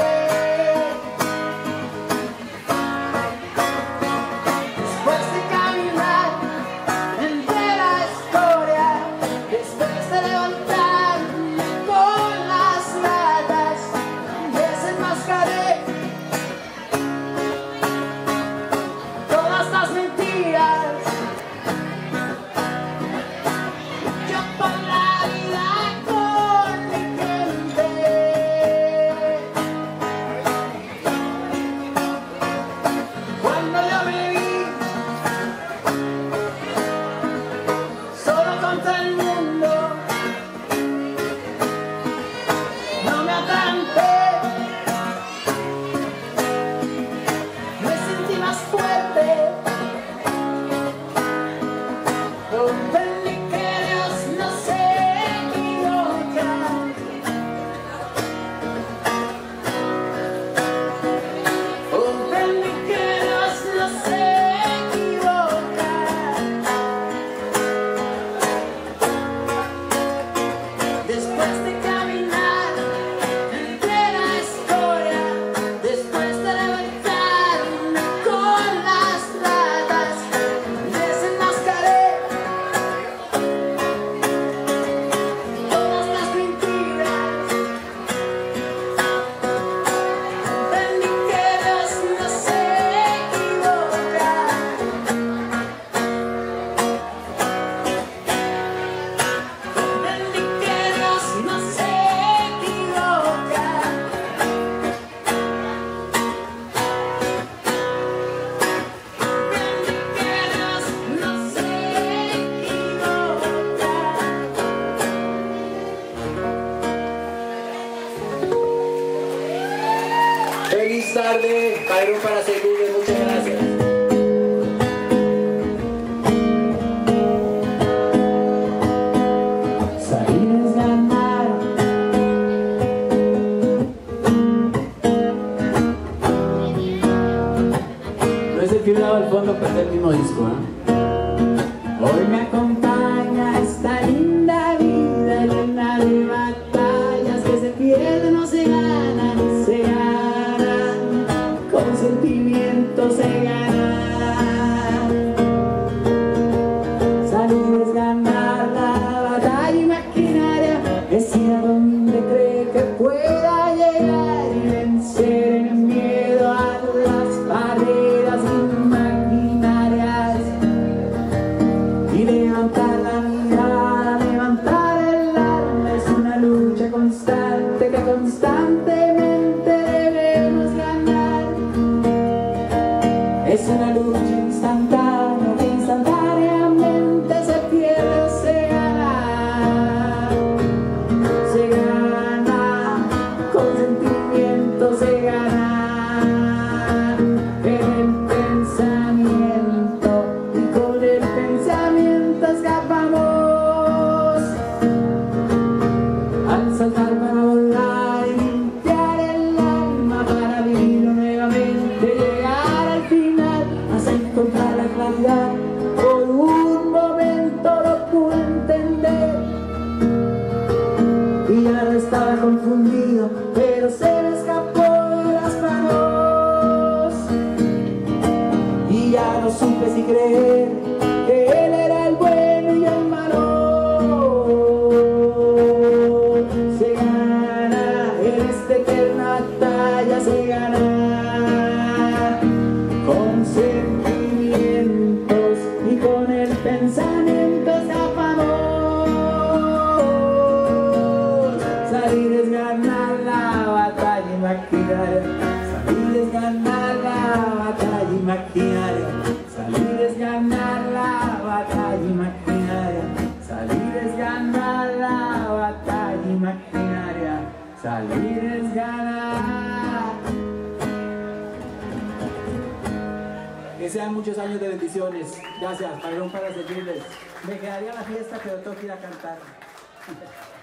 Después de caminar entre la escoria, después de levantar con las latas, desenmascaré todas las mentiras. Yo por la vida con mi gente. Cuando yo me vi solo contra el mundo, no me atrampé, me sentí más fuerte. Comprendí que Dios no se equivoca. Comprendí que Dios no se equivoca. Después de caminar entre la escoria, después de levantarme con las latas, desenmascaré todas las mentiras. Comprendí que Dios no se equivoca. Comprendí que Dios no se equivoca. Comprendí que Dios no se equivoca. Feliz tarde, Cairo para servirle, muchas gracias. Salir es ganar. No es el que graba al fondo, pero es el mismo disco, ¿eh? Hoy me acompaña esta linda vida llena de batallas que se pierden o se ganan y se ganan. Con sentimiento se gana. Salir es ganar la batalla imaginaria, es ir a donde cree que pueda llegar y vencer el miedo a las barreras imaginarias. Y levantar la mirada, levantar el alma, es una lucha constante que constantemente debemos ganar. Es una lucha instantánea que instantáneamente se pierde o se gana. Se gana, con sentimiento se gana. En el pensamiento y con el pensamiento escapamos. Al saltar para volar y limpiar el alma para vivirlo nuevamente, llegar al final hasta encontrar la claridad. Por un momento lo pude entender y ya no estaba confundido, pero se me escapó de las manos y ya no supe si creer que él era el bueno y el malo. Se gana en esta eterna batalla, se gana con sentimientos y con el pensamiento escapamos. Salir es ganar la batalla imaginaria. Salir es ganar la batalla imaginaria. Salir es ganar la batalla imaginaria. Salir es ganar la batalla imaginaria. tienes ganas. Que sean muchos años de bendiciones. Gracias, Padrón, para servirles. Me quedaría la fiesta, pero tengo que ir a cantar.